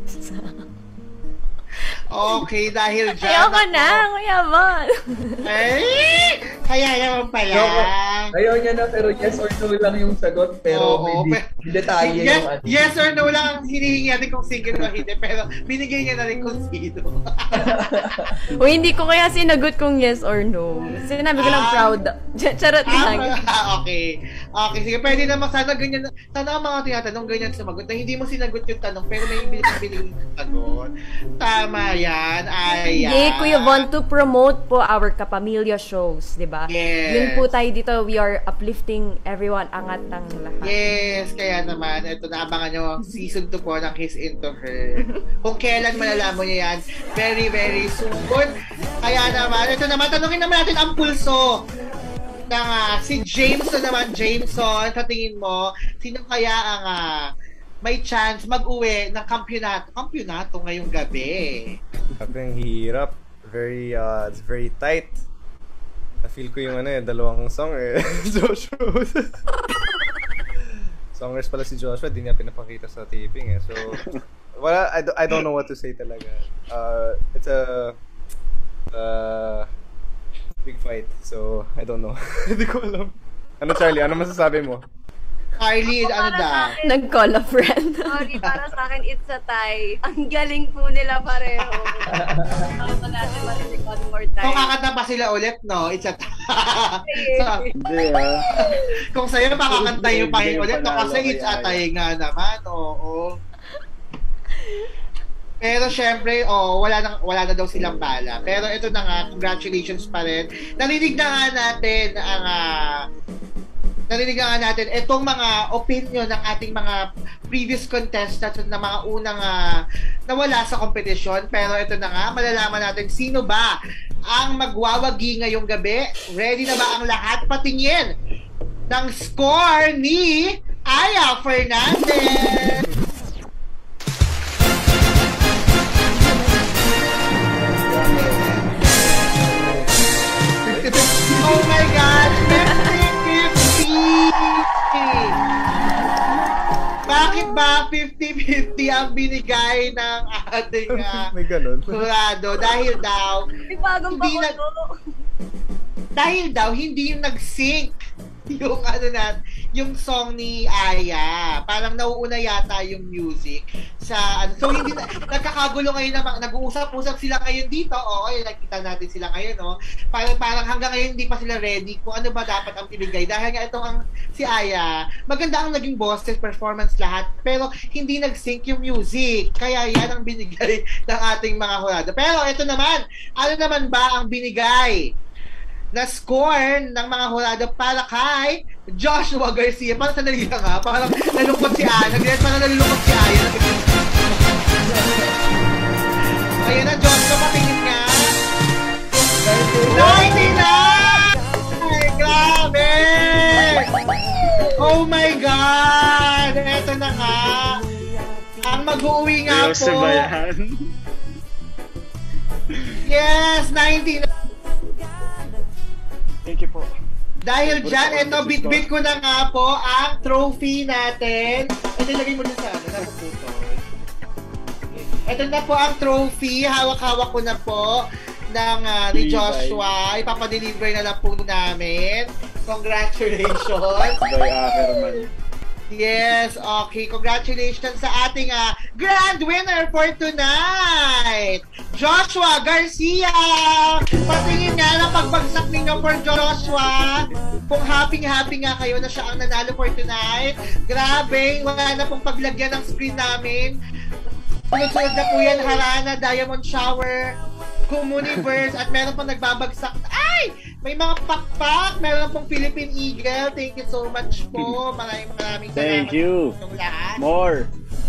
Okay, dahil dyan. Ayoko na, Kuya Von. Eh, kaya naman pala. Ayaw niya na, pero yes or no lang yung sagot. Pero may detalye yung ano. Yes or no lang ang hinihingi natin kung single o hindi. Pero binigay niya na rin kung sino. O hindi ko kaya sinagot kung yes or no. Sinabi ko lang proud. Charot lang. Okay. Okay, sige. Pwede naman sana ganyan. Sana ang mga tinatanong ganyan sumagot na hindi mo sinagot yung tanong pero may biling sagot. Tama yan. Ayan. Hindi, Kuya Von, to promote po our Kapamilya shows, di ba? Yes. Yun po tayo dito. We are uplifting everyone. Angat ng lahat. Yes. Kaya naman, ito na abangan nyo season 2 po ng He's Into Her. Kung kailan malalaman nyo yan, very, very soon. Kaya naman, ito naman, tanungin naman natin ang pulso ng si Jameson naman. Jameson, sa tingin mo, sino kaya ang may chance mag-uwi ng kampyonato ngayong gabi? Ang hirap. Very, it's very tight. Na-feel ko yung dalawang song Joshua. Songers pala si Joshua, di niya pinapakita sa taping So, I don't know what to say talaga. It's a big fight, so I don't know. Hindi ko alam. Ano Charlie, ano masasabi mo? Carly, ano daw? Nag-call a friend. Sorry, para sa akin, it's a tie. Ang galing po nila pareho. Ako natin marinig one more time. Kung kakanta pa sila ulit, no? It's a so, Hindi kung sa'yo makakanta yung pahin ulit, no? Kasi it's a tie nga naman, oo. Pero syempre, wala na daw silang bala. Pero ito na nga, congratulations pa rin. Narinig na nga natin itong mga opinion ng ating mga previous contestants na mga unang nawala sa kompetisyon. Pero ito na nga, malalaman natin sino ba ang magwawagi ngayong gabi. Ready na ba ang lahat patingin ng score ni Aya Fernandez? Oh my God! 50-50! Bakit ba 50-50 ang binigay ng ating May ganun. jurado? Dahil daw May bagong dahil daw hindi yung nag-sync yung yung song ni Aya. Parang nauuna yata yung music sa so hindi nagkakagulo ngayon nag-uusap-usap sila ngayon dito. Nakita natin sila ngayon, no. Parang hanggang ngayon hindi pa sila ready kung ano ba dapat ang ibigay. Dahil nga itong si Aya, maganda ang naging boses, performance lahat, pero hindi nag-sync yung music. Kaya yan ang binigay ng ating mga jurado. Pero ito naman, ano naman ba ang binigay na score ng mga jurado para kay Joshua Garcia? Parang sandali lang parang nalungkot si Aya. Parang nalungkot si Aya. Ayun na, Joshua, patingin nga. 99! Grabe! Oh my God! Eto na nga. Ang mag-uwi nga po. Yes, 99. Thank you po. Dahil dyan, ito, bit-bit ko na nga po ang trophy natin. Ito, ilagay mo dun sa ito na po ang trophy. Hawak-hawak ko na po ng ni Joshua. Ipapadeliver na lang po namin. Congratulations. By Ackerman. Yes, okay. Congratulations sa ating grand winner for tonight, Joshua Garcia. Patingin nga ng pagbagsak ninyo for Joshua. Kung happy nga kayo na siya ang nanalo for tonight. Grabe, wala na pong paglagyan ng screen namin. Sunod-sunod na po yan, Harana, Diamond Shower, Comuniverse, at meron pang nagbabagsak. Ay! May mga pakpak! Meron pong Philippine Eagle. Thank you so much po. Maraming salamat. Thank you. Lahat. More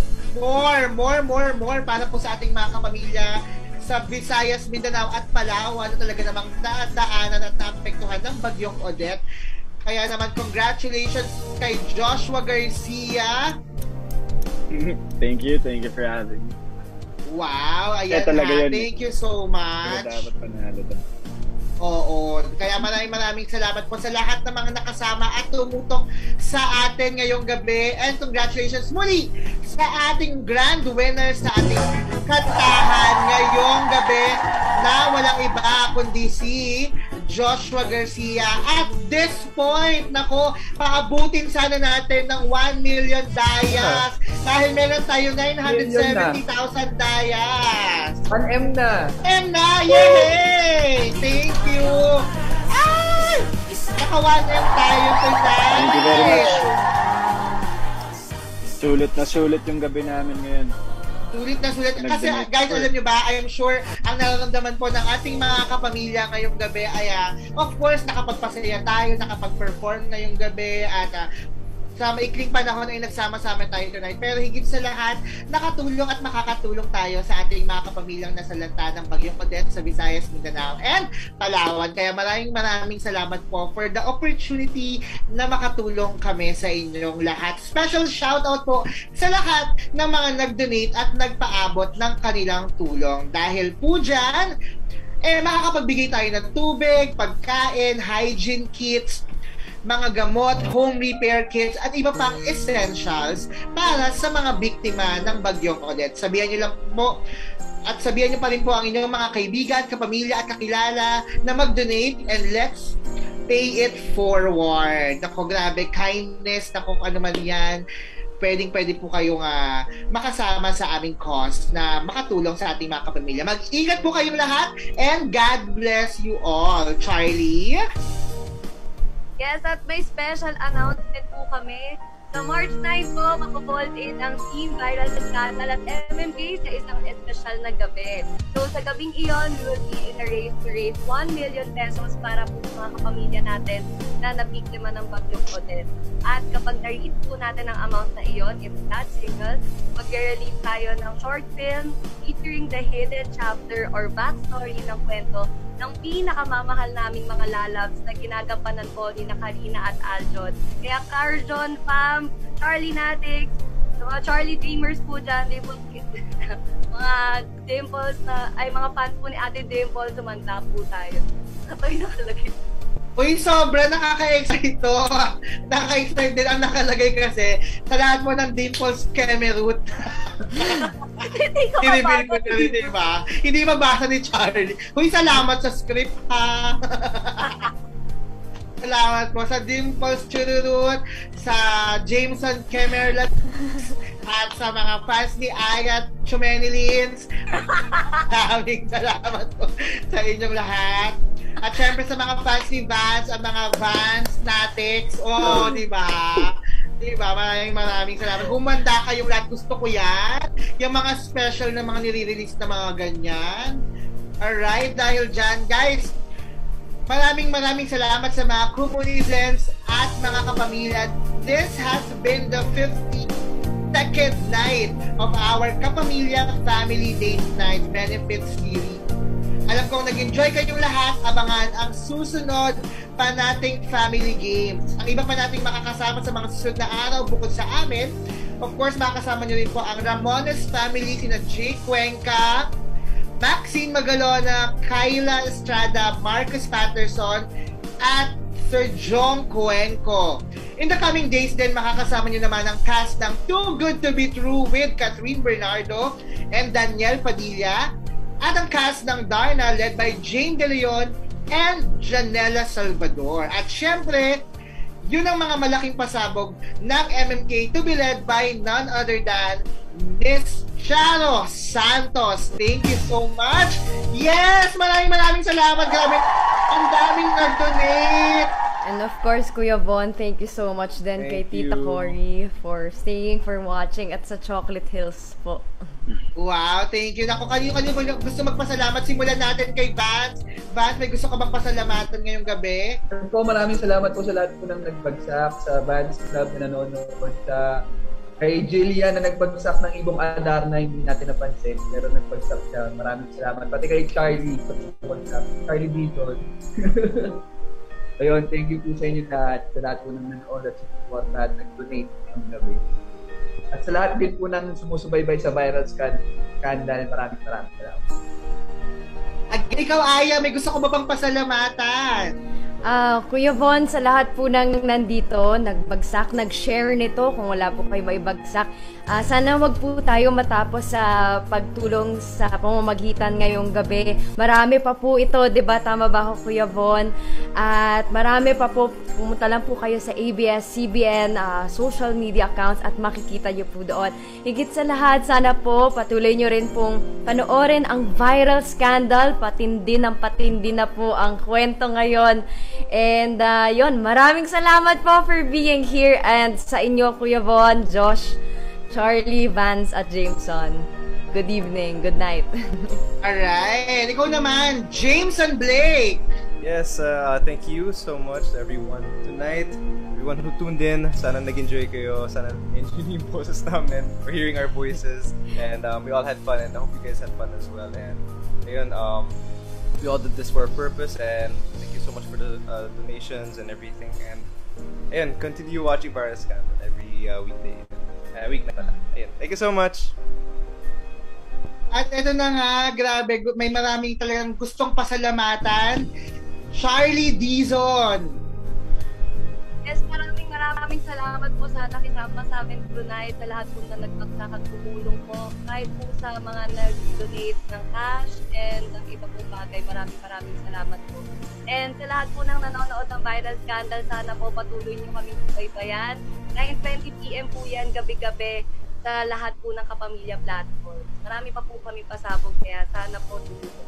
Para po sa ating mga kapamilya sa Visayas, Mindanao at Palawan na talaga namang nadaanan at naapektuhan ng bagyong Odette. Kaya naman, congratulations kay Joshua Garcia. Thank you for having me. Wow, ayan ha. Thank you so much. Dapat panalo daw. Oo. Kaya maraming salamat po sa lahat ng mga nakasama at tumutok sa atin ngayong gabi. And congratulations muli sa ating grand winner sa ating kantahan ngayong gabi na walang iba kundi si Joshua Garcia. At this point, nako, paabutin sana natin ng 1 million dayas dahil meron tayo 970,000 dayas. 1M na. M na! Yay! Thank you! Ay! Naka 1M tayo tonight! Thank you very much. Sulit na sulit yung gabi namin ngayon. Sulit na sulit. Kasi guys, alam nyo ba, I am sure ang nararamdaman po ng ating mga kapamilya ngayong gabi ay of course, nakapagpasaya tayo, nakapag-perform ngayong gabi at sa maikling panahon ay nagsama-sama tayo tonight. Pero higit sa lahat, nakatulong at makakatulong tayo sa ating mga kapamilyang nasalanta ng bagyong Odette sa Visayas, Mindanao and Palawan. Kaya maraming salamat po for the opportunity na makatulong kami sa inyong lahat. Special shoutout po sa lahat ng mga nag-donate at nagpaabot ng kanilang tulong. Dahil po dyan, makakapagbigay tayo ng tubig, pagkain, hygiene kits, mga gamot, home repair kits, at iba pang essentials para sa mga biktima ng Bagyong Odette. Sabihan niyo lang po, at sabihan niyo pa rin po ang inyong mga kaibigan, kapamilya at kakilala na mag-donate, and let's pay it forward. Nako, grabe, kindness, nako, ano man yan, pwede po kayong makasama sa aming cause na makatulong sa ating mga kapamilya. Mag-ingat po kayong lahat, and God bless you all. Charlie? Yes, at may special announcement po kami. Sa March 9 po, makabold in ang Team Viral Scandal at MMK sa isang espesyal na gabi. So sa gabing iyon, we will be in a race to raise 1 million pesos para po sa mga kapamilya natin na nabiktima ng Bagyong Odette. At kapag na-reach po natin ang amount na iyon, if not single, mag-release tayo ng short film featuring the hidden chapter or backstory ng kwento ng pinakamamahal naming mga lalabs na ginagampanan po ni Karina at Aljon. Kaya Carjon, Pam, Charlie Natix, mga Charlie Dreamers po dyan, mga Dimples mga fans po ni Ate Dimple, sumanta po tayo. Ito yung nakalagay. Uy, sobra nakaka-excite ito. Nakaka-excite din ang nakalagay kasi sa lahat mo ng Dimples Kemerut. Hindi ko mabasa. Diba? Hindi mabasa ni Charlie. Uy, salamat sa script, ha? Salamat po sa Dimples Chururut, sa Jameson Kemerlat, at sa mga fans ni Ayat Chumenilins. Maraming salamat po sa inyong lahat. At syempre sa mga fans ni Vance, ang mga Vance Natix. Oh, di ba? Diba? Maraming salamat. Humanda kayong lahat. Gusto ko yan. Yung mga special na mga nire-release na mga ganyan. Alright, dahil dyan, guys, maraming salamat sa mga communizens at mga kapamilya. This has been the 52nd night of our Kapamilya Family Date Night Benefit Series. Alam kong nag-enjoy kayong lahat. Abangan ang susunod pa nating family games. Ang iba pa nating makakasama sa mga susunod na araw bukod sa amin. Of course, makakasama nyo rin po ang Ramones family, sina Jake Cuenca, Maxine Magalona, Kyla Estrada, Marcus Patterson, at Sir Jong Cuenco. In the coming days din, makakasama nyo naman ang cast ng Too Good To Be True with Catherine Bernardo and Daniel Padilla, at ang cast ng Darna led by Jane De Leon and Janela Salvador. At syempre, yun ang mga malaking pasabog ng MMK to be led by none other than Miss Charo Santos. Thank you so much. Yes! Maraming salamat. Grabe, ang daming nag-donate. And of course, Kuya Von, thank you so much din kay Tita Cory for staying, for watching at sa Chocolate Hills po. Wow, thank you. Naku, kanino ba gusto magpasalamat? Simulan natin kay Vance. Vance, may gusto ka bang pasalamatan ngayong gabi? Po, maraming salamat po sa lahat po ng nagbagsak, sa Vance Club na nanonood, sa kay Jillian na nagbagsak ng ibong Adar na hindi natin napansin, pero nagbagsak siya. Maraming salamat. Pati kay Charlie, Charlie Beaton. Ayun, thank you po sa inyo lahat, sa lahat po ng nanood at support at nag-donate ng gabi. At sa lahat din po ng sumusubaybay sa Viral Scandal, maraming salamat. At ikaw, Aya, may gusto ko ba bang pasalamatan? Kuya Von, sa lahat po ng nandito, nagbagsak, nag-share nito, kung wala po kayo maibagsak, sana wag po tayo matapos sa pagtulong sa pamamagitan ngayong gabi. Marami pa po ito, di ba? Tama ba ako, Kuya Von? At marami pa po, pumunta lang po kayo sa ABS-CBN social media accounts at makikita nyo po doon. Higit sa lahat, sana po patuloy nyo rin pong panoorin ang Viral Scandal. Patindi na po ang kwento ngayon. And yon, maraming salamat po for being here, and sa inyo, Kuya Von, Josh, Charlie, Vance, at Jameson. Good evening, good night. Alright, ikaw naman, Jameson Blake. Yes, thank you so much to everyone tonight. Everyone who tuned in, sana nag-enjoy kayo, sana nag-enjoy yung boses namin for hearing our voices, and we all had fun, and I hope you guys had fun as well. And ayun, we all did this for a purpose, and thank you so much for the donations and everything. And continue watching Viral Scandal every weekday. Weeknight pala. Ayun. Thank you so much. At ito na nga, grabe, may maraming talagang gustong pasalamatan. Charlie Dizon. Yes, maraming salamat po sa nakisama sa amin tonight, sa lahat po na nagpagsak at tumulong po. Kahit po sa mga nag-donate ng cash and ng iba pong bagay, maraming salamat po. And sa lahat po ng nanonood ng Viral Scandal, sana po patuloy niyo kaming subaybayan. 9:20 PM po yan, gabi-gabi, sa lahat po ng Kapamilya platform. Marami pa po kami pasabog, kaya sana po tulungan.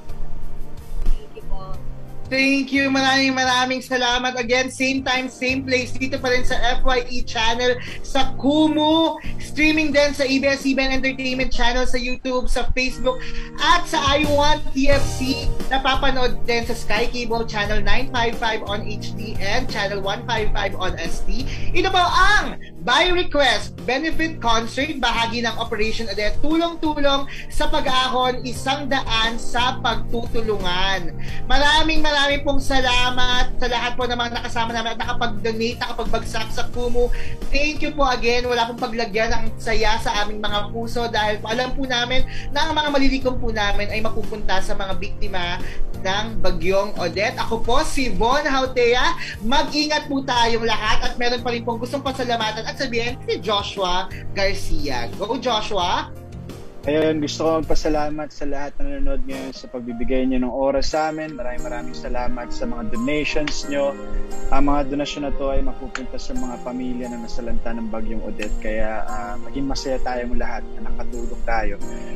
Thank you po. Thank you. Maraming salamat. Again, same time, same place. Dito pa rin sa FYE channel, sa Kumu. Streaming din sa ABS-CBN Entertainment channel, sa YouTube, sa Facebook, at sa I Want TFC. Napapanood din sa Sky Cable channel 955 on HD and channel 155 on ST. Ito po ang By Request Benefit Concert, bahagi ng Operation Odette, tulong-tulong sa pag-ahon, 100 sa pagtutulungan. Maraming pong salamat sa lahat po ng mga nakasama namin at nakapag-donate, nakapagbagsak sa Kumu. Thank you po again. Wala pong paglagyan ng saya sa aming mga puso dahil alam po namin na ang mga malilikom po namin ay mapupunta sa mga biktima ng Bagyong Odette. Ako po si Von Hautea. Mag-ingat po tayong lahat at meron pa rin pong gustong pasalamatan at sabihin si Joshua Garcia. Go, Joshua! Ayun, gusto ko magpasalamat sa lahat na nanonood ngayon sa pagbibigay niyo ng oras sa amin. Maraming salamat sa mga donations niyo. Ang mga donasyon na to ay mapupunta sa mga pamilya na nasalanta ng Bagyong Odette. Kaya maging masaya tayong lahat na nakatulong tayo.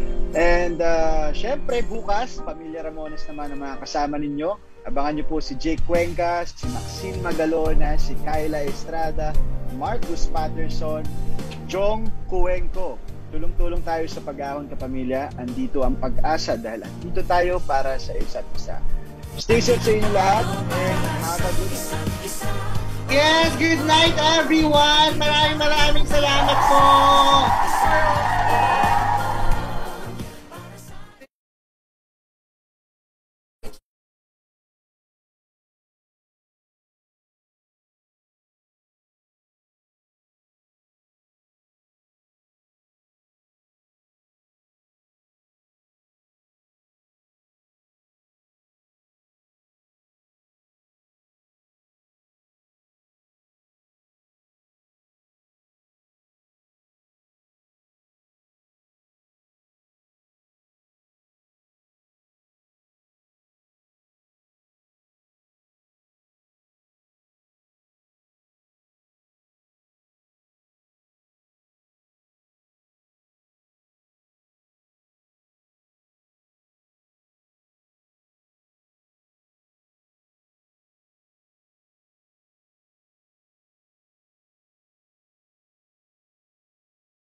And syempre bukas, Pamilya Ramones naman ang mga kasama ninyo. Abangan niyo po si Jake Cuenca, si Maxine Magalona, si Kyla Estrada, Marcus Patterson, Jong Cuenco. Tulong-tulong tayo sa pag-ahon kapamilya. Andito ang pag-asa dahil andito tayo para sa isa't isa. Stay safe sa inyo lahat and have a good night. Yes, good night everyone! Maraming salamat po!